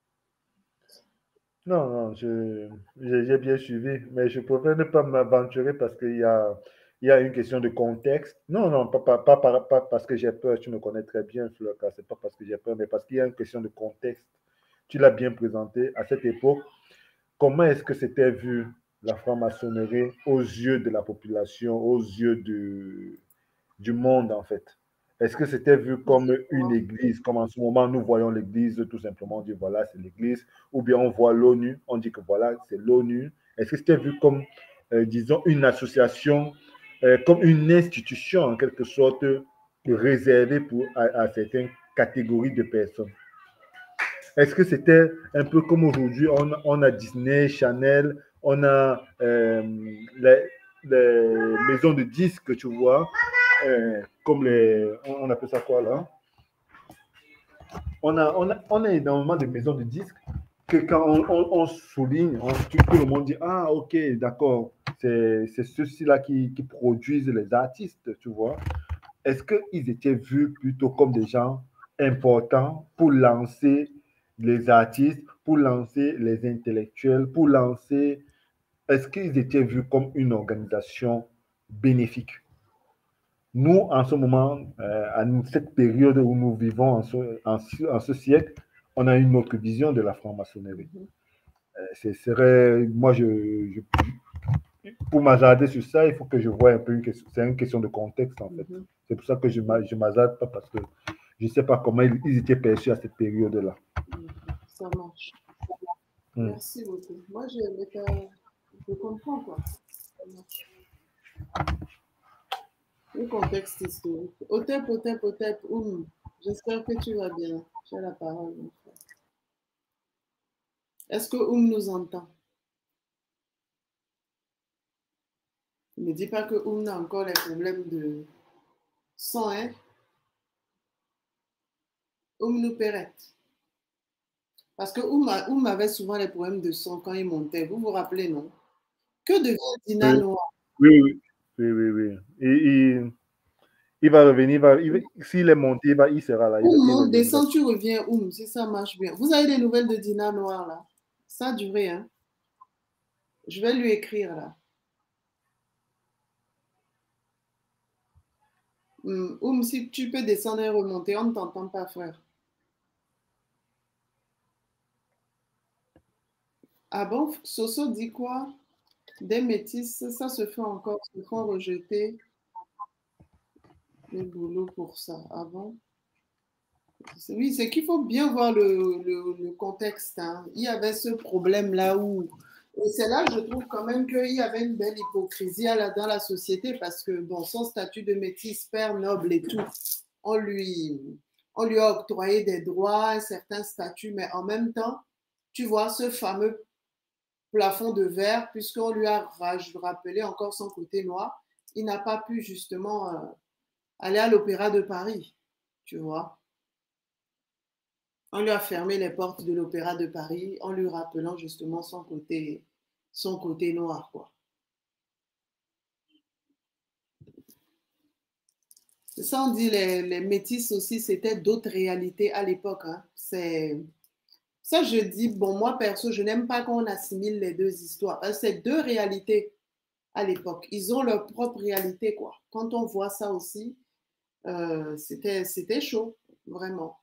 Non, non, je, j'ai bien suivi, mais je préfère ne pas m'aventurer parce qu'il y a, il y a une question de contexte. Non, non, pas, pas, pas, pas, pas parce que j'ai peur, tu me connais très bien, Fleur, c'est pas parce que j'ai peur, mais parce qu'il y a une question de contexte. Tu l'as bien présenté à cette époque. Comment est-ce que c'était vu la franc-maçonnerie aux yeux de la population, aux yeux du, du monde, en fait? Est-ce que c'était vu comme une église, comme en ce moment nous voyons l'église, tout simplement, on dit voilà, c'est l'église, ou bien on voit l'ONU, on dit que voilà, c'est l'ONU. Est-ce que c'était vu comme, euh, disons, une association, euh, comme une institution, en quelque sorte, réservée pour, à, à certaines catégories de personnes? Est-ce que c'était un peu comme aujourd'hui, on, on a Disney, Chanel, on a euh, les, les maisons de disques, tu vois, euh, comme les, on appelle ça quoi là? On a, on a, on a énormément de maisons de disques que quand on, on, on souligne, on, tout le monde dit, ah ok, d'accord, c'est ceux-ci-là qui, qui produisent les artistes, tu vois. Est-ce qu'ils étaient vus plutôt comme des gens importants pour lancer les artistes, pour lancer les intellectuels, pour lancer est-ce qu'ils étaient vus comme une organisation bénéfique? Nous, en ce moment, euh, à cette période où nous vivons, en ce, en, en ce siècle, on a une autre vision de la franc-maçonnerie. Mhm. Euh, ce serait, moi, je, je, pour m'hazarder sur ça, il faut que je voie un peu une question. C'est une question de contexte, en fait. Mhm. C'est pour ça que je ne m'hazarde pas, parce que je ne sais pas comment ils, ils étaient perçus à cette période-là. Mhm. Ça marche. Mm. Merci beaucoup. Moi, je, je comprends, quoi. Ça marche. Le contexte historique. Otep, Otep, Otep, Oum. J'espère que tu vas bien. Tu as la parole, mon frère. Est-ce que Oum nous entend? Ne dis pas que Oum a encore les problèmes de sang, hein? Oum nous pérette. Parce que Oum, Oum avait souvent les problèmes de sang quand il montait. Vous vous rappelez, non? Que devient Dina Oui, Noir? oui, oui, oui, oui, oui. Et, il, il va revenir, il va, il, s'il est monté, il, va, il sera là. Il, Oum il monte, reviendra. descend, tu reviens, Oum, si ça marche bien. Vous avez des nouvelles de Dina Noir, là? Ça a duré, hein? Je vais lui écrire, là. Hum, Oum, si tu peux descendre et remonter, on ne t'entend pas, frère. Ah bon, Soso dit quoi? Des métis, ça se fait encore, se font rejeter le boulot pour ça. Ah bon? Oui, c'est qu'il faut bien voir le, le, le contexte. Hein. Il y avait ce problème-là où... Et c'est là, je trouve quand même qu'il y avait une belle hypocrisie à la, dans la société parce que, bon, son statut de métis, père noble et tout, on lui, on lui a octroyé des droits, un certain statut, mais en même temps, tu vois, ce fameux plafond de verre, puisqu'on lui a rappelé encore son côté noir, il n'a pas pu justement euh, aller à l'Opéra de Paris, tu vois. On lui a fermé les portes de l'Opéra de Paris en lui rappelant justement son côté, son côté noir, quoi. Ça, on dit les, les métis aussi, c'était d'autres réalités à l'époque. Hein. C'est... Ça, je dis, bon, moi, perso, je n'aime pas qu'on assimile les deux histoires. C'est deux réalités à l'époque. Ils ont leur propre réalité, quoi. Quand on voit ça aussi, euh, c'était, c'était chaud, vraiment.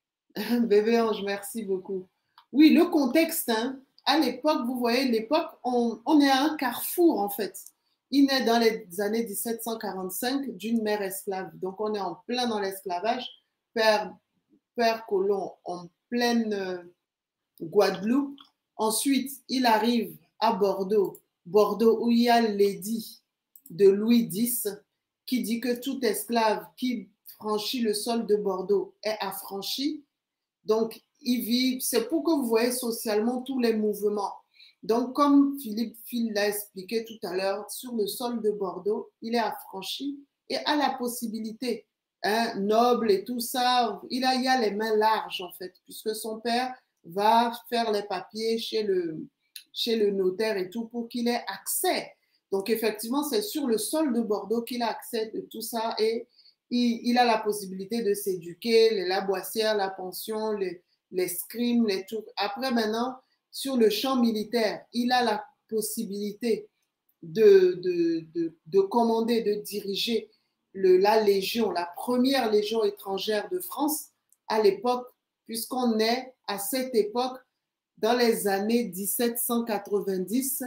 Bébé Ange, merci beaucoup. Oui, le contexte, hein, à l'époque, vous voyez, l'époque, on, on est à un carrefour, en fait. Il naît dans les années dix-sept cent quarante-cinq d'une mère esclave. Donc, on est en plein dans l'esclavage. Père, père colon en pleine euh, Guadeloupe. Ensuite, il arrive à Bordeaux. Bordeaux, où il y a l'édit de Louis dix qui dit que tout esclave qui franchit le sol de Bordeaux est affranchi. Donc, il vit, c'est pour que vous voyez socialement tous les mouvements. Donc, comme Philippe Phil l'a expliqué tout à l'heure, sur le sol de Bordeaux, il est affranchi et a la possibilité, hein, noble et tout ça, il a, il a les mains larges en fait, puisque son père va faire les papiers chez le, chez le notaire et tout pour qu'il ait accès. Donc, effectivement, c'est sur le sol de Bordeaux qu'il a accès de tout ça et il, il a la possibilité de s'éduquer, les la boissière, la pension, les, l'escrime, les trucs. Après, maintenant, sur le champ militaire, il a la possibilité de, de, de, de commander, de diriger le, la Légion, la première Légion étrangère de France à l'époque, puisqu'on est à cette époque, dans les années dix-sept cent quatre-vingt-dix,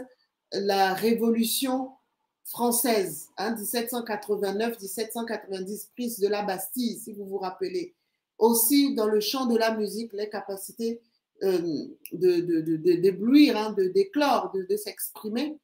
la Révolution française, hein, dix-sept cent quatre-vingt-neuf dix-sept cent quatre-vingt-dix, prise de la Bastille, si vous vous rappelez. Aussi, dans le champ de la musique, les capacités euh, de, de, de, de, d'éblouir, hein, de d'éclore, de, de s'exprimer,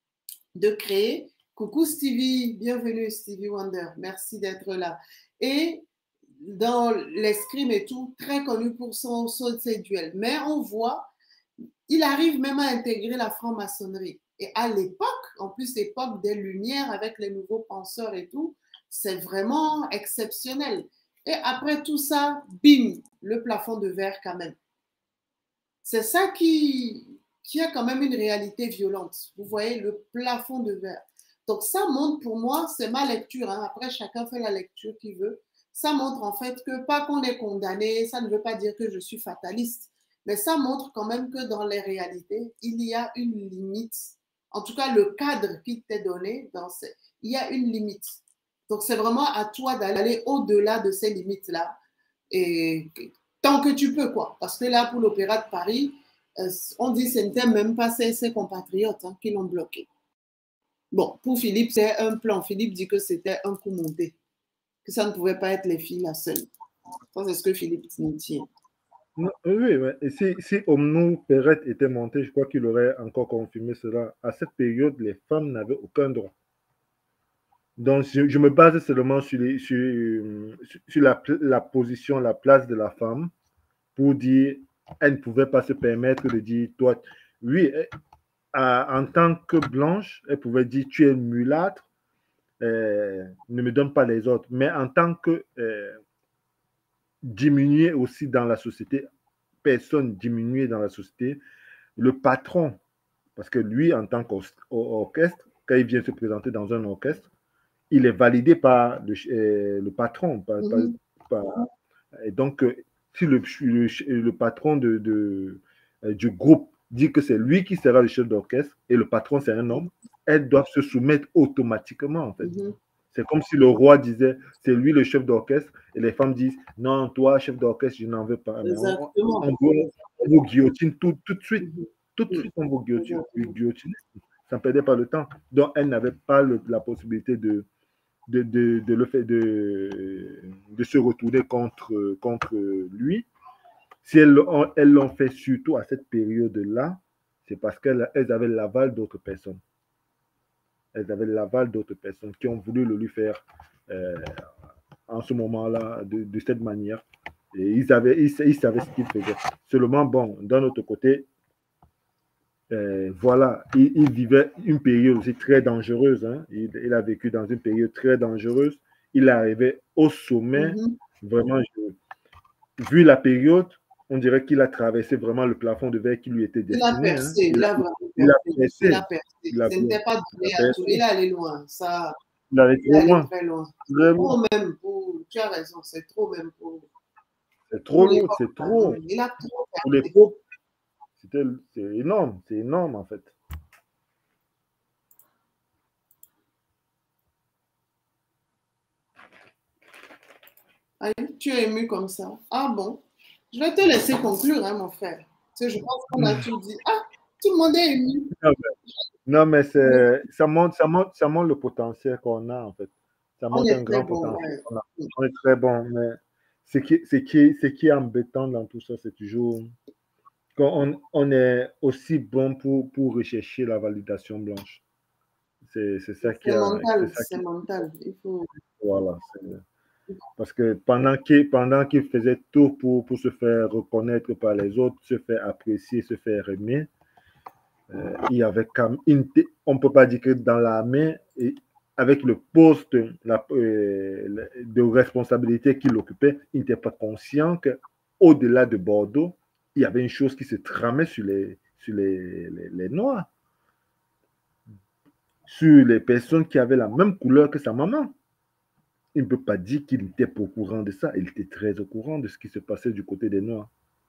de créer. Coucou Stevie, bienvenue Stevie Wonder, merci d'être là. Et dans l'escrime et tout, très connu pour son, son, ses duels. Mais on voit, il arrive même à intégrer la franc-maçonnerie. Et à l'époque, en plus l'époque des Lumières avec les nouveaux penseurs et tout, c'est vraiment exceptionnel. Et après tout ça, bim, le plafond de verre quand même. C'est ça qui, qui a quand même une réalité violente. Vous voyez, le plafond de verre. Donc ça montre pour moi, c'est ma lecture. Hein. Après, chacun fait la lecture qu'il veut. Ça montre en fait que pas qu'on est condamné, ça ne veut pas dire que je suis fataliste. Mais ça montre quand même que dans les réalités, il y a une limite en tout cas, le cadre qui t'est donné, dans ce, il y a une limite. Donc, c'est vraiment à toi d'aller au-delà de ces limites-là. Et tant que tu peux, quoi. Parce que là, pour l'Opéra de Paris, euh, on dit que ce n'était même pas ses, ses compatriotes hein, qui l'ont bloqué. Bon, pour Philippe, c'est un plan. Philippe dit que c'était un coup monté. Que ça ne pouvait pas être les filles la seule. Ça, c'est ce que Philippe nous tient. Non, oui, ouais. Et si, si Omnou Perrette était monté, je crois qu'il aurait encore confirmé cela. À cette période, les femmes n'avaient aucun droit. Donc, je, je me base seulement sur, les, sur, sur la, la position, la place de la femme pour dire elle ne pouvait pas se permettre de dire toi. Oui, à, en tant que blanche, elle pouvait dire tu es mulâtre, euh, ne me donne pas les autres. Mais en tant que euh, diminuer aussi dans la société, personne diminuée dans la société, le patron, parce que lui, en tant qu'orchestre, quand il vient se présenter dans un orchestre, il est validé par le, euh, le patron. Par, mm-hmm. par, par, et donc, si le, le, le patron de, de, euh, du groupe dit que c'est lui qui sera le chef d'orchestre et le patron c'est un homme, elles doivent se soumettre automatiquement, en fait. Mm-hmm. C'est comme si le roi disait, c'est lui le chef d'orchestre, et les femmes disent, non, toi, chef d'orchestre, je n'en veux pas. On, on, vous, on vous guillotine tout, tout de suite. Mm-hmm. Tout de suite, on vous guillotine. Mm-hmm. guillotine. Ça ne perdait pas le temps. Donc, elle n'avait pas le, la possibilité de, de, de, de, le fait de, de se retourner contre, contre lui. Si elles elles l'ont fait surtout à cette période-là, c'est parce qu'elles elles avaient l'aval d'autres personnes. Elles avaient l'aval d'autres personnes qui ont voulu le lui faire euh, en ce moment-là de, de cette manière. Et ils, avaient, ils, ils savaient ce qu'ils faisaient. Seulement, bon, d'un autre côté, euh, voilà, il, il vivait une période aussi très dangereuse. Hein. Il, il a vécu dans une période très dangereuse. Il est arrivé au sommet. Mm-hmm. Vraiment, je, vu la période, on dirait qu'il a traversé vraiment le plafond de verre qui lui était destiné. Il a percé, hein. il, a, il, a, il a percé. Il a percé. Il a, Ce n'était pas donné à tout. Il est allé loin. Ça, il allait trop il loin. Très loin. Très trop même pour. Tu as raison, c'est trop même pour. C'est trop lourd, c'est trop. Il a trop pour les pauvres, c'est énorme, c'est énorme en fait. Ah, tu es ému comme ça. Ah bon? Je vais te laisser conclure, hein, mon frère. Parce que je pense qu'on a tout dit. Ah, tout le monde est ému. Non, mais, mais ça, montre, ça, montre, ça montre le potentiel qu'on a, en fait. Ça montre un grand bon, potentiel. Ouais. On, on est très bon, mais ce qui, ce, qui, ce qui est embêtant dans tout ça, c'est toujours qu'on on est aussi bon pour, pour rechercher la validation blanche. C'est ça qui est mental. C'est mental. Il faut... Voilà. Parce que pendant qu'il pendant qu'il faisait tout pour, pour se faire reconnaître par les autres, se faire apprécier, se faire aimer, euh, il y avait comme une, on ne peut pas dire que dans l'armée, avec le poste la, euh, de responsabilité qu'il occupait, il n'était pas conscient qu'au-delà de Bordeaux, il y avait une chose qui se tramait sur les, sur les, les, les Noirs, sur les personnes qui avaient la même couleur que sa maman. Il ne peut pas dire qu'il n'était pas au courant de ça. Il était très au courant de ce qui se passait du côté des Noirs.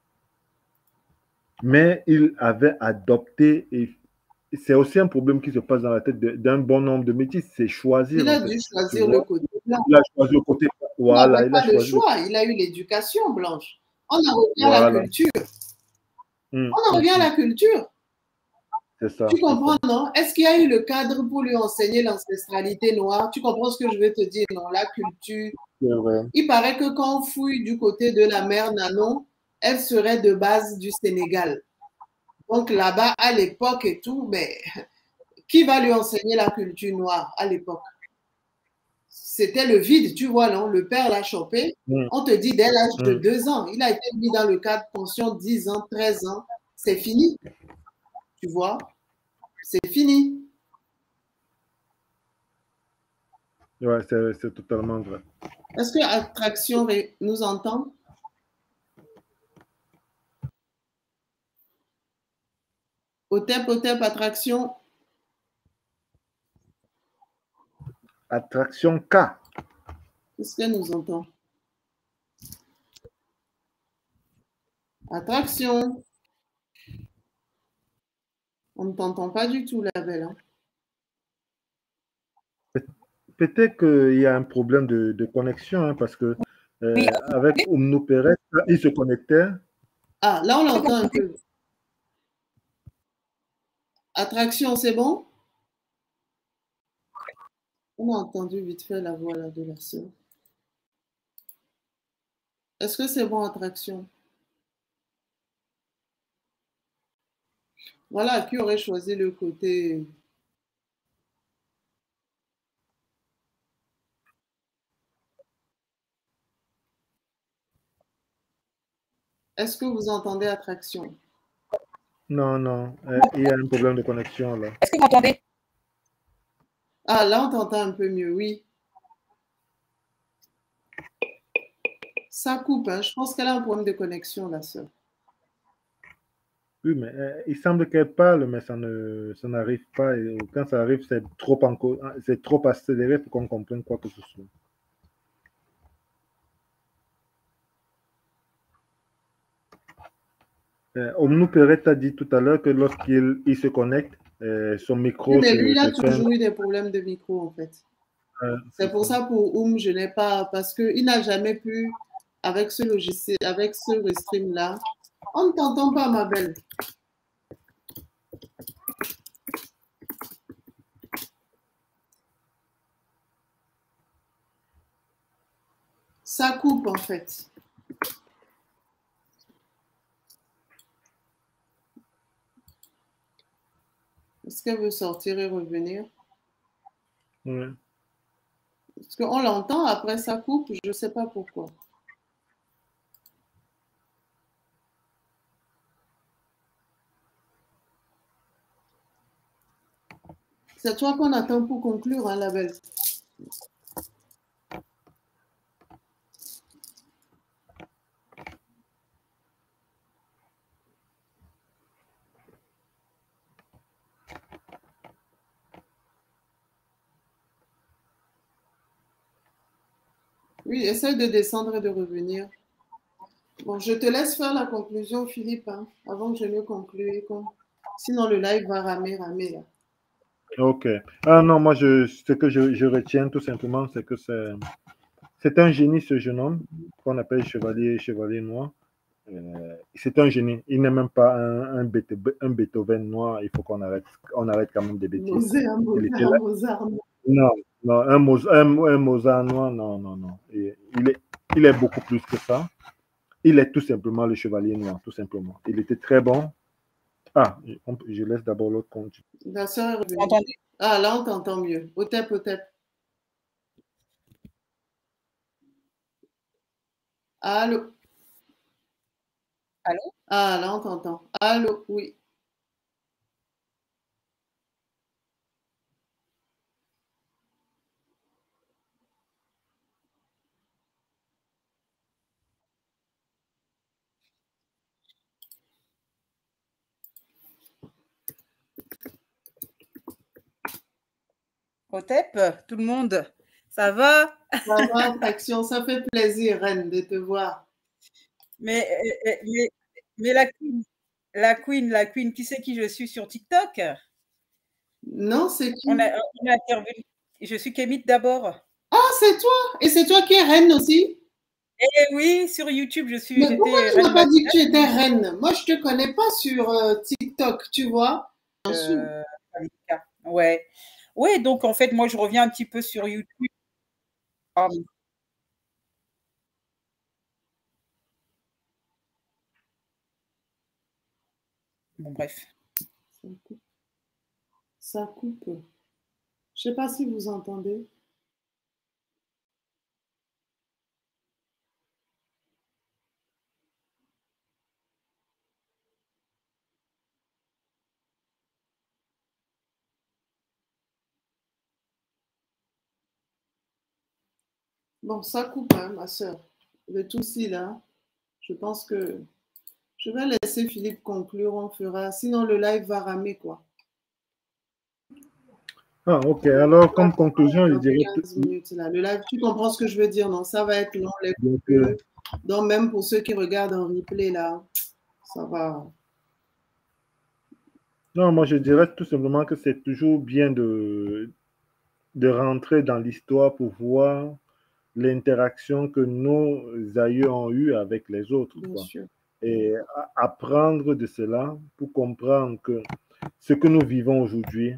Mais il avait adopté, et c'est aussi un problème qui se passe dans la tête d'un bon nombre de métis, c'est choisir. Il a dû choisir le côté blanc. Il a choisi le côté blanc. Voilà, il n'a pas le choix. Le... Il a eu l'éducation blanche. On en revient voilà. à la culture. Mmh. On en revient à la culture. Ça, tu comprends, non? Est-ce qu'il y a eu le cadre pour lui enseigner l'ancestralité noire? Tu comprends ce que je veux te dire, non? La culture. Il paraît que quand on fouille du côté de la mère Nanon, elle serait de base du Sénégal. Donc là-bas, à l'époque et tout, mais qui va lui enseigner la culture noire à l'époque? C'était le vide, tu vois, non? Le père l'a chopé. Mm. On te dit dès l'âge mm. de deux ans. Il a été mis dans le cadre pension dix ans, treize ans. C'est fini. Tu vois, c'est fini. Ouais, c'est totalement vrai. Est-ce que Attraction nous entend? Otep, Otep, Attraction. Attraction K. Est-ce qu'elle nous entend? Attraction. On ne t'entend pas du tout, la belle. Hein. Peut-être qu'il y a un problème de, de connexion, hein, parce que euh, oui. avec Oumnou Pérez, il se connectait. Ah, là, on l'entend un peu. Attraction, c'est bon? On a entendu vite fait la voix là, de la sœur. Est-ce que c'est bon, attraction? Voilà, qui aurait choisi le côté... Est-ce que vous entendez attraction? Non, non, euh, il y a un problème de connexion là. Est-ce que vous entendez? Ah, là, on t'entend un peu mieux, oui. Ça coupe, hein. Je pense qu'elle a un problème de connexion, la sœur. Oui, mais euh, il semble qu'elle parle, mais ça ne, ça n'arrive pas. Et quand ça arrive, c'est trop, encore, c'est trop accéléré pour qu'on comprenne quoi que ce soit. Euh, Oumnou Pérez t'a dit tout à l'heure que lorsqu'il il se connecte, euh, son micro... Oui, mais lui, il se, a se toujours fait... eu des problèmes de micro, en fait. Euh, c'est pour ça, pour Oum, je n'ai pas... Parce qu'il n'a jamais pu, avec ce logiciel, avec ce restream-là... On ne t'entend pas, ma belle. Ça coupe, en fait. Est-ce qu'elle veut sortir et revenir? Oui. Parce qu'on l'entend, après ça coupe, je ne sais pas pourquoi. C'est toi qu'on attend pour conclure, hein, la belle. Oui, essaye de descendre et de revenir. Bon, je te laisse faire la conclusion, Philippe, hein, avant que je ne conclue. Sinon, le live va ramer, ramer, là. Ok. Ah non, moi, je, ce que je, je retiens tout simplement, c'est que c'est, c'est un génie, ce jeune homme, qu'on appelle chevalier, chevalier noir. Euh, c'est un génie. Il n'est même pas un, un, Beethoven, un Beethoven noir. Il faut qu'on arrête, on arrête quand même des bêtises. Mozart, Mozart, Mozart. Non, non, un, Mozart, un, un Mozart noir, non, non, non. Il, il, est, il est beaucoup plus que ça. Il est tout simplement le chevalier noir, tout simplement. Il était très bon. Ah, je laisse d'abord l'autre compte. La soeur est revenue. Ah, là, on t'entend mieux. Otep, Otep. Allô? Allô? Ah, là, on t'entend. Allô? Oui. Otep, tout le monde, ça va? Ça va, Attraction, ça fait plaisir, Reine, de te voir. Mais, mais, mais la, queen, la Queen, la Queen, qui c'est qui je suis sur TikTok? Non, c'est qui? On a, on a intervenu. Je suis Kémit d'abord. Ah, c'est toi? Et c'est toi qui es Reine aussi? Eh oui, sur YouTube, je suis. Mais pourquoi tu n'as pas dit que tu étais Reine? Moi, je ne te connais pas sur euh, TikTok, tu vois? Euh, ouais. Oui, donc en fait, moi, je reviens un petit peu sur YouTube. Oh. Bon, bref. Ça coupe. Ça coupe. Je ne sais pas si vous entendez. Bon, ça coupe, hein, ma soeur. Le tout ci là, je pense que je vais laisser Philippe conclure, on fera. Sinon, le live va ramer, quoi. Ah, ok. Alors, comme conclusion, je dirais... quinze minutes, là. Le live, tu comprends ce que je veux dire, non? Ça va être long, les coupures. Donc, même pour ceux qui regardent en replay, là, ça va... Non, moi je dirais tout simplement que c'est toujours bien de, de rentrer dans l'histoire pour voir l'interaction que nos aïeux ont eue avec les autres, Bien quoi. sûr. Et a- apprendre de cela pour comprendre que ce que nous vivons aujourd'hui,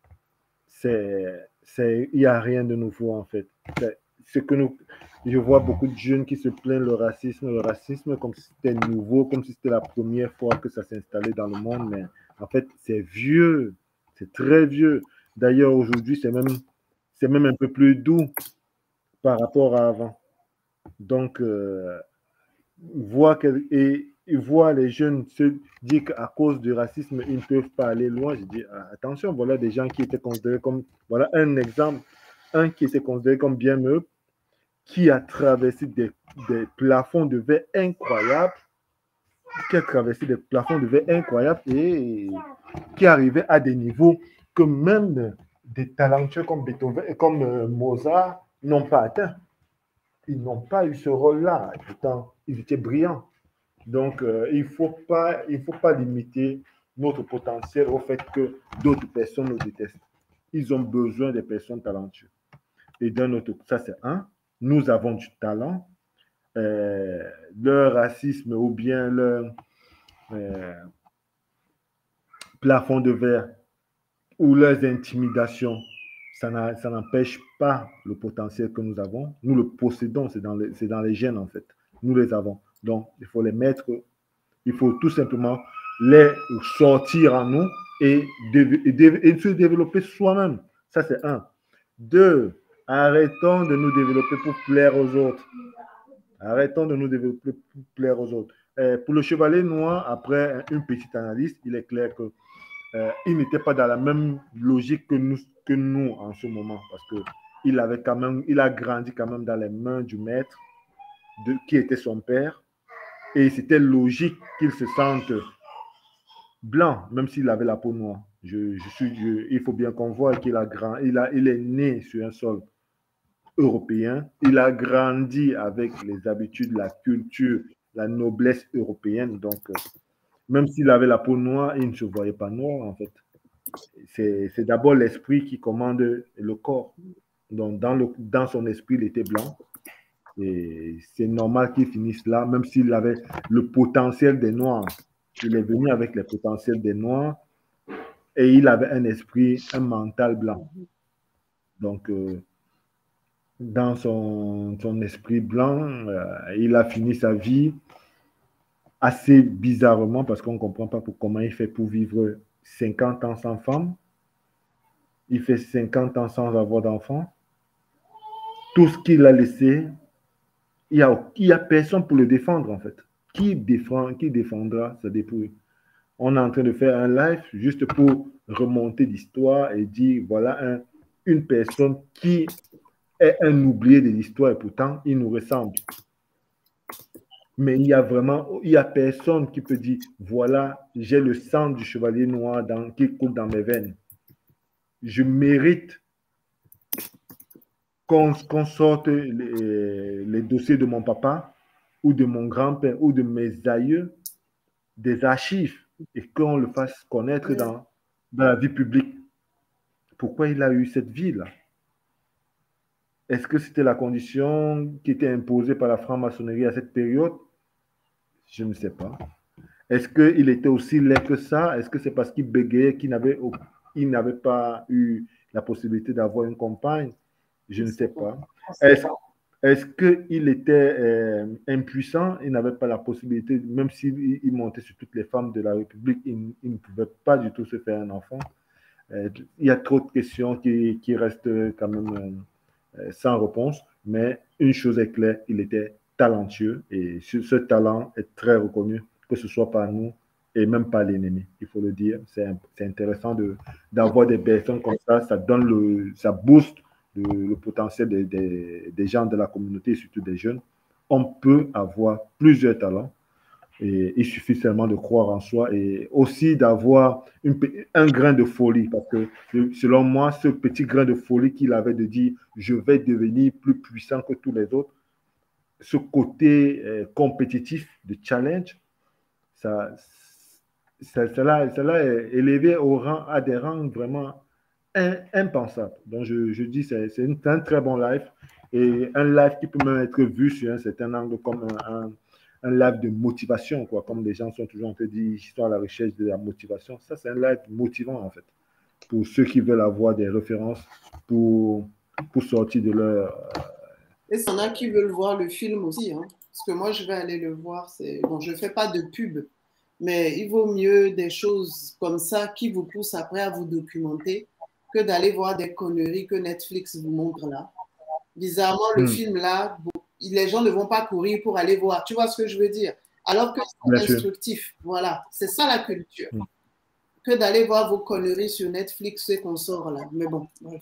c'est, c'est, il n'y a rien de nouveau en fait. C'est ce que nous, je vois beaucoup de jeunes qui se plaignent le racisme, le racisme comme si c'était nouveau, comme si c'était la première fois que ça s'installait dans le monde, mais en fait, c'est vieux, c'est très vieux. D'ailleurs, aujourd'hui, c'est même, c'est même un peu plus doux par rapport à avant. Donc, euh, voir que, et, et voir les jeunes se dire qu'à cause du racisme, ils ne peuvent pas aller loin. Je dis, ah, attention, voilà des gens qui étaient considérés comme, voilà un exemple, un qui était considéré comme bien meuble, qui a traversé des, des plafonds de verre incroyables, qui a traversé des plafonds de verre incroyables et qui arrivait à des niveaux que même des talentueux comme Beethoven et comme euh, Mozart n'ont pas atteint. Ils n'ont pas eu ce rôle-là. Pourtant, ils étaient brillants. Donc, euh, il ne faut pas, il faut pas limiter notre potentiel au fait que d'autres personnes nous détestent. Ils ont besoin des personnes talentueuses. Et d'un autre, ça c'est un. Nous avons du talent. Euh, leur racisme ou bien leur euh, plafond de verre ou leurs intimidations, ça n'empêche pas le potentiel que nous avons. Nous le possédons, c'est dans, les, c'est dans les gènes en fait. Nous les avons. Donc, il faut les mettre, il faut tout simplement les sortir en nous et, et, et se développer soi-même. Ça, c'est un. Deux, arrêtons de nous développer pour plaire aux autres. Arrêtons de nous développer pour plaire aux autres. Euh, pour le Chevalier Noir, après une petite analyse, il est clair que Euh, il n'était pas dans la même logique que nous, que nous en ce moment, parce que il avait quand même, il a grandi quand même dans les mains du maître, de, qui était son père, et c'était logique qu'il se sente blanc, même s'il avait la peau noire. Je, je suis, je, il faut bien qu'on voit qu'il a grand, il a, il est né sur un sol européen, il a grandi avec les habitudes, la culture, la noblesse européenne, donc euh, même s'il avait la peau noire, il ne se voyait pas noir, en fait. C'est, c'est d'abord l'esprit qui commande le corps. Donc, dans, le, dans son esprit, il était blanc. Et c'est normal qu'il finisse là, même s'il avait le potentiel des Noirs. Il est venu avec le potentiel des Noirs et il avait un esprit, un mental blanc. Donc, euh, dans son, son esprit blanc, euh, il a fini sa vie assez bizarrement, parce qu'on ne comprend pas pour comment il fait pour vivre cinquante ans sans femme. Il fait cinquante ans sans avoir d'enfant. Tout ce qu'il a laissé, il n'y a, il y a personne pour le défendre, en fait. Qui, défend, qui défendra sa dépouille? On est en train de faire un live juste pour remonter l'histoire et dire, voilà un, une personne qui est un oublié de l'histoire et pourtant, il nous ressemble. Mais il y a vraiment, il y a personne qui peut dire, voilà, j'ai le sang du Chevalier Noir dans, qui coule dans mes veines. Je mérite qu'on, qu'on sorte les, les dossiers de mon papa ou de mon grand-père ou de mes aïeux des archives et qu'on le fasse connaître dans, dans la vie publique. Pourquoi il a eu cette vie-là? Est-ce que c'était la condition qui était imposée par la franc-maçonnerie à cette période? Je ne sais pas. Est-ce qu'il était aussi laid que ça? Est-ce que c'est parce qu'il bégayait qu'il n'avait, il n'avait pas eu la possibilité d'avoir une compagne? Je ne sais pas. Est-ce, est-ce qu'il était euh, impuissant? Il n'avait pas la possibilité, même s'il il montait sur toutes les femmes de la République, il, il ne pouvait pas du tout se faire un enfant. Euh, il y a trop de questions qui, qui restent quand même euh, sans réponse. Mais une chose est claire, il était talentueux et ce talent est très reconnu, que ce soit par nous et même par l'ennemi, il faut le dire. C'est, c'est intéressant de, d'avoir des personnes comme ça, ça donne le, ça booste le, le potentiel des, des, des gens de la communauté, surtout des jeunes. On peut avoir plusieurs talents et il suffit seulement de croire en soi et aussi d'avoir une, un grain de folie, parce que selon moi, ce petit grain de folie qu'il avait de dire « je vais devenir plus puissant que tous les autres », ce côté euh, compétitif de challenge, ça, cela, cela est élevé au rang, à des rangs vraiment in, impensables. Donc, je, je dis, c'est un très bon live et un live qui peut même être vu sur un certain angle comme un, un, un live de motivation, quoi. Comme les gens sont toujours en train de dire, ils sont à la recherche de la motivation. Ça, c'est un live motivant, en fait, pour ceux qui veulent avoir des références pour, pour sortir de leur... Et il y en a qui veulent voir le film aussi, hein, parce que moi, je vais aller le voir. Bon, je ne fais pas de pub, mais il vaut mieux des choses comme ça qui vous poussent après à vous documenter que d'aller voir des conneries que Netflix vous montre là. Bizarrement, le mmh. film là, bon, les gens ne vont pas courir pour aller voir. Tu vois ce que je veux dire? Alors que c'est instructif. Voilà, c'est ça la culture. Mmh. Que d'aller voir vos conneries sur Netflix et qu'on sort là. Mais bon, bref.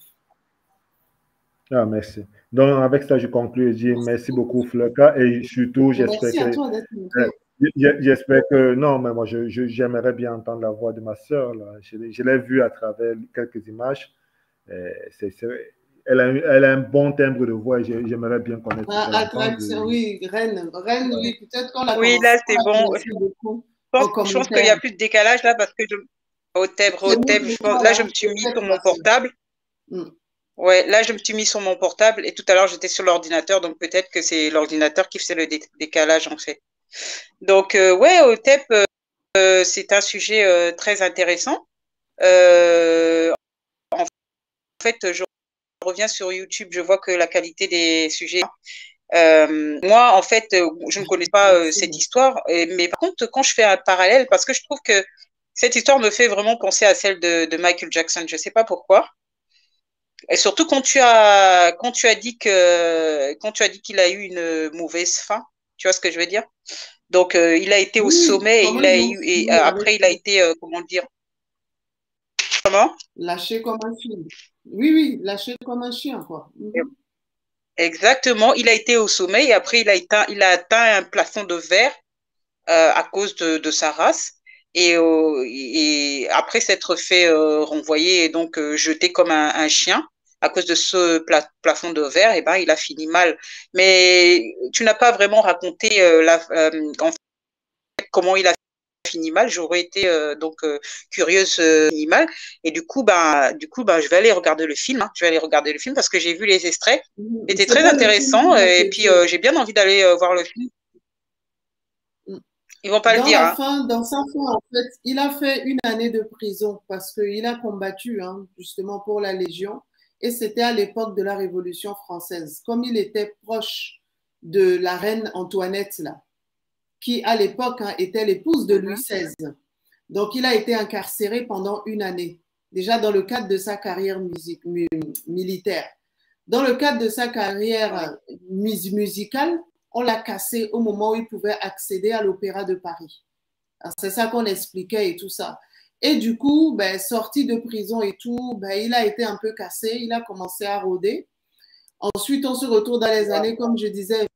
Ah, merci. Donc, avec ça, je conclue et dis merci beaucoup, Fleka. Et surtout, j'espère que... J'espère que... Non, mais moi, j'aimerais bien entendre la voix de ma sœur. Là. Je, je l'ai vue à travers quelques images. C'est, c'est, elle, a, elle a un bon timbre de voix et j'aimerais bien connaître. Ah, attraction, oui, Reine. Reine, oui, peut-être qu'on l'a Oui, là, c'est bon. Je pense, je pense qu'il n'y a plus de décalage là parce que je... au thèbre, au thèbre, je pense... là, je me suis mis sur mon portable. Mm. Ouais, là, je me suis mis sur mon portable et tout à l'heure, j'étais sur l'ordinateur, donc peut-être que c'est l'ordinateur qui faisait le dé décalage, en fait. Donc, euh, ouais, O T E P, euh, c'est un sujet euh, très intéressant. Euh, en fait, je reviens sur YouTube, je vois que la qualité des sujets... Euh, moi, en fait, je ne connais pas euh, cette histoire, et, mais par contre, quand je fais un parallèle, parce que je trouve que cette histoire me fait vraiment penser à celle de, de Michael Jackson, je ne sais pas pourquoi. Et surtout quand tu as quand tu as dit que quand tu as dit qu'il a eu une mauvaise fin, tu vois ce que je veux dire? Donc euh, il a été au oui, sommet et il a eu et euh, après il a été euh, comment dire? Comment? Lâché comme un chien. Oui oui, lâché comme un chien quoi. Mm-hmm. Exactement, il a été au sommet et après il a éteint, il a atteint un plafond de verre euh, à cause de, de sa race. Et, euh, et après s'être fait euh, renvoyer et donc euh, jeté comme un, un chien à cause de ce pla plafond de verre, et ben il a fini mal. Mais tu n'as pas vraiment raconté euh, la, euh, en fait, comment il a fini mal. J'aurais été euh, donc euh, curieuse euh, fini mal. Et du coup, ben du coup, ben je vais aller regarder le film. Hein. Je vais aller regarder le film parce que j'ai vu les extraits. Mmh, c'était très intéressant et puis euh, j'ai bien envie d'aller euh, voir le film. Ils vont pas dans le dire. La hein. fin, dans sa fin, en fait, il a fait une année de prison parce qu'il a combattu hein, justement pour la Légion et c'était à l'époque de la Révolution française. Comme il était proche de la reine Antoinette, là, qui à l'époque hein, était l'épouse de Louis seize. Donc il a été incarcéré pendant une année, déjà dans le cadre de sa carrière musique, mu militaire. Dans le cadre de sa carrière mus musicale, on l'a cassé au moment où il pouvait accéder à l'Opéra de Paris. C'est ça qu'on expliquait et tout ça. Et du coup, ben, sorti de prison et tout, ben, il a été un peu cassé, il a commencé à rôder. Ensuite, on se retrouve dans les années, comme je disais,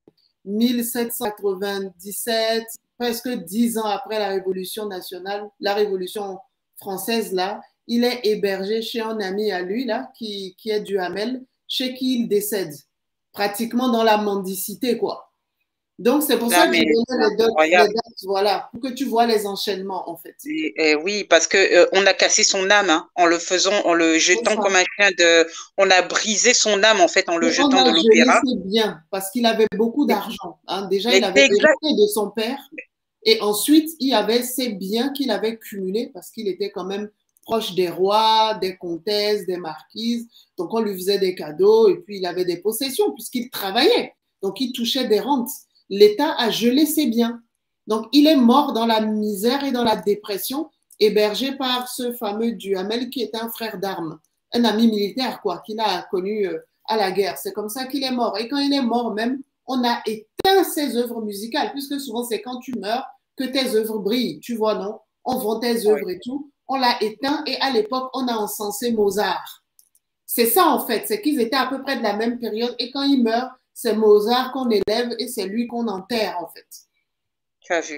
mille sept cent quatre-vingt-dix-sept, presque dix ans après la Révolution nationale, la Révolution française, là, il est hébergé chez un ami à lui, là, qui, qui est Duhamel, chez qui il décède. Pratiquement dans la mendicité, quoi. Donc, c'est pour ça que je donnais les dates, les dates, voilà, pour que tu vois les enchaînements, en fait. Et, et oui, parce que euh, on a cassé son âme, hein, en le faisant, en le jetant comme un chien de... On a brisé son âme, en fait, en le Mais jetant on a de l'opéra. gelé ses biens, parce qu'il avait beaucoup d'argent. Hein. Déjà, mais il avait hérité de son père. Et ensuite, il y avait ses biens qu'il avait cumulés, parce qu'il était quand même proche des rois, des comtesses, des marquises. Donc, on lui faisait des cadeaux et puis il avait des possessions puisqu'il travaillait. Donc, il touchait des rentes. L'État a gelé ses biens. Donc, il est mort dans la misère et dans la dépression, hébergé par ce fameux Duhamel qui était un frère d'armes, un ami militaire, quoi, qu'il a connu à la guerre. C'est comme ça qu'il est mort. Et quand il est mort même, on a éteint ses œuvres musicales puisque souvent, c'est quand tu meurs que tes œuvres brillent. Tu vois, non? On vend tes œuvres et tout. On l'a éteint et à l'époque, on a encensé Mozart. C'est ça en fait, c'est qu'ils étaient à peu près de la même période et quand il meurt, c'est Mozart qu'on élève et c'est lui qu'on enterre en fait. Tu as vu?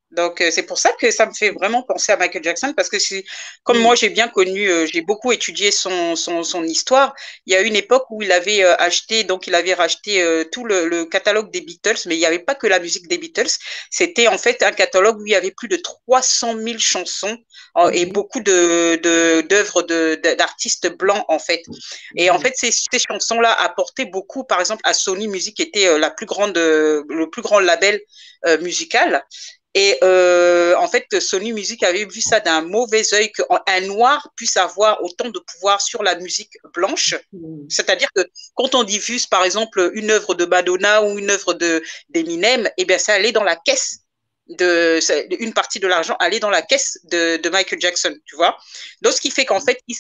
Donc, euh, c'est pour ça que ça me fait vraiment penser à Michael Jackson, parce que comme mmh. moi, j'ai bien connu, euh, j'ai beaucoup étudié son, son, son histoire. Il y a une époque où il avait euh, acheté, donc il avait racheté euh, tout le, le catalogue des Beatles, mais il n'y avait pas que la musique des Beatles. C'était en fait un catalogue où il y avait plus de trois cent mille chansons euh, mmh. et beaucoup de, de, d'œuvres de, de, d'artistes blancs, en fait. Et mmh. en fait, ces, ces chansons-là apportaient beaucoup, par exemple, à Sony Music, qui était euh, la plus grande, euh, le plus grand label euh, musical. Et euh, en fait, Sony Music avait vu ça d'un mauvais œil, qu'un noir puisse avoir autant de pouvoir sur la musique blanche. Mmh. C'est-à-dire que quand on diffuse, par exemple, une œuvre de Madonna ou une œuvre de, d'Eminem, eh bien, ça allait dans la caisse. De, une partie de l'argent allait dans la caisse de, de Michael Jackson, tu vois. Donc, ce qui fait qu'en fait, il,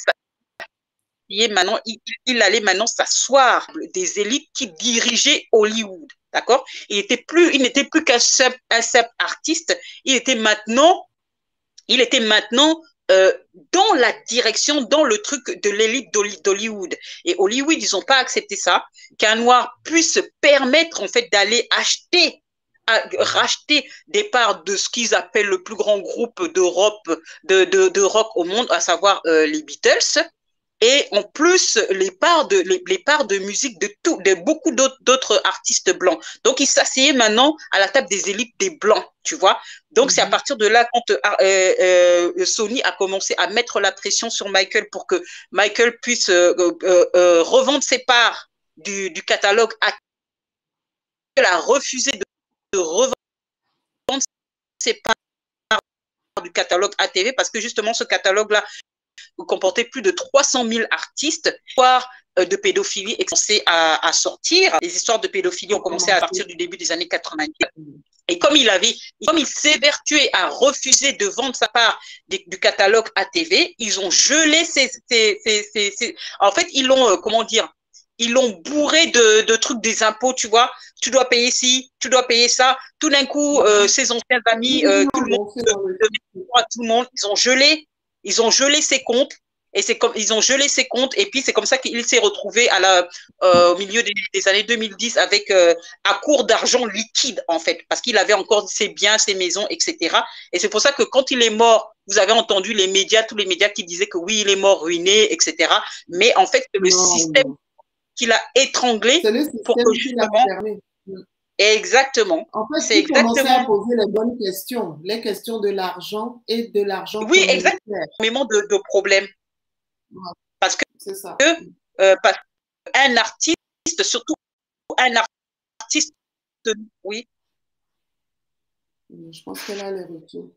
il, maintenant, il, il allait maintenant s'asseoir des élites qui dirigeaient Hollywood. D'accord? Il était plus, il n'était plus qu'un simple, un simple artiste. Il était maintenant, il était maintenant euh, dans la direction, dans le truc de l'élite d'Hollywood. Et Hollywood, ils n'ont pas accepté ça, qu'un noir puisse se permettre en fait d'aller acheter, à, racheter des parts de ce qu'ils appellent le plus grand groupe d'Europe, de, de, de rock au monde, à savoir euh, les Beatles. Et en plus, les parts de, les, les parts de musique de, tout, de beaucoup d'autres artistes blancs. Donc, ils s'asseyaient maintenant à la table des élites des blancs, tu vois. Donc, mm-hmm. c'est à partir de là, quand euh, euh, Sony a commencé à mettre la pression sur Michael pour que Michael puisse euh, euh, euh, revendre ses parts du, du catalogue. Il a refusé de, de revendre ses parts du catalogue A T V parce que justement, ce catalogue-là comportait plus de trois cent mille artistes. L'histoire de pédophilie est commencée à, à sortir. Les histoires de pédophilie ont commencé à partir du début des années quatre-vingt-dix. Et comme il avait, comme il s'évertuait à refuser de vendre sa part du, du catalogue A T V, ils ont gelé ces, ces, ces, ces, ces... en fait, ils l'ont, euh, comment dire, ils l'ont bourré de, de trucs des impôts, tu vois. Tu dois payer ci, tu dois payer ça. Tout d'un coup, euh, ses anciens amis, euh, tout le monde, euh, tout le monde, ils ont gelé. Ils ont gelé ses comptes et c'est comme ils ont gelé ses comptes et puis c'est comme ça qu'il s'est retrouvé à la euh, au milieu des, des années deux mille dix avec euh, à court d'argent liquide en fait parce qu'il avait encore ses biens, ses maisons, et cetera. Et c'est pour ça que quand il est mort, vous avez entendu les médias, tous les médias qui disaient que oui, il est mort ruiné, et cetera. Mais en fait, c'est le non, système non. qu'il a étranglé pour que justement. Exactement. En fait, c'est exactement. Commencer à poser les bonnes questions, les questions de l'argent et de l'argent. Oui, exactement. De, de problèmes. Ouais. Parce que, ça. que euh, parce un artiste, surtout un artiste, oui. Je pense qu'elle a les retours.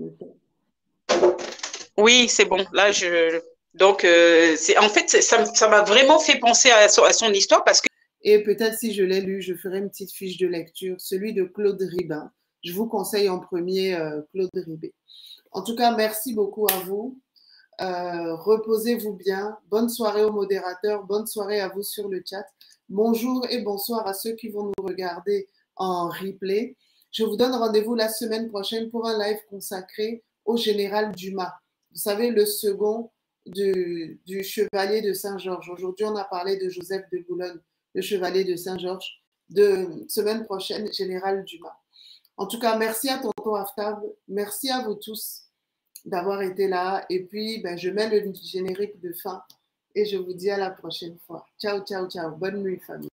Oui, c'est bon. Là, je. Donc, euh, c'est en fait, ça, ça m'a vraiment fait penser à son, à son histoire parce que. Et peut-être si je l'ai lu, je ferai une petite fiche de lecture, celui de Claude Ribin. Je vous conseille en premier euh, Claude Ribin. En tout cas, merci beaucoup à vous. Euh, reposez-vous bien. Bonne soirée aux modérateurs. Bonne soirée à vous sur le chat. Bonjour et bonsoir à ceux qui vont nous regarder en replay. Je vous donne rendez-vous la semaine prochaine pour un live consacré au général Dumas. Vous savez, le second du, du chevalier de Saint-Georges. Aujourd'hui, on a parlé de Joseph de Boulogne, le chevalier de Saint-Georges. De semaine prochaine, général Dumas. En tout cas, merci à Tonton Aftab. Merci à vous tous d'avoir été là. Et puis, ben, je mets le générique de fin et je vous dis à la prochaine fois. Ciao, ciao, ciao. Bonne nuit, famille.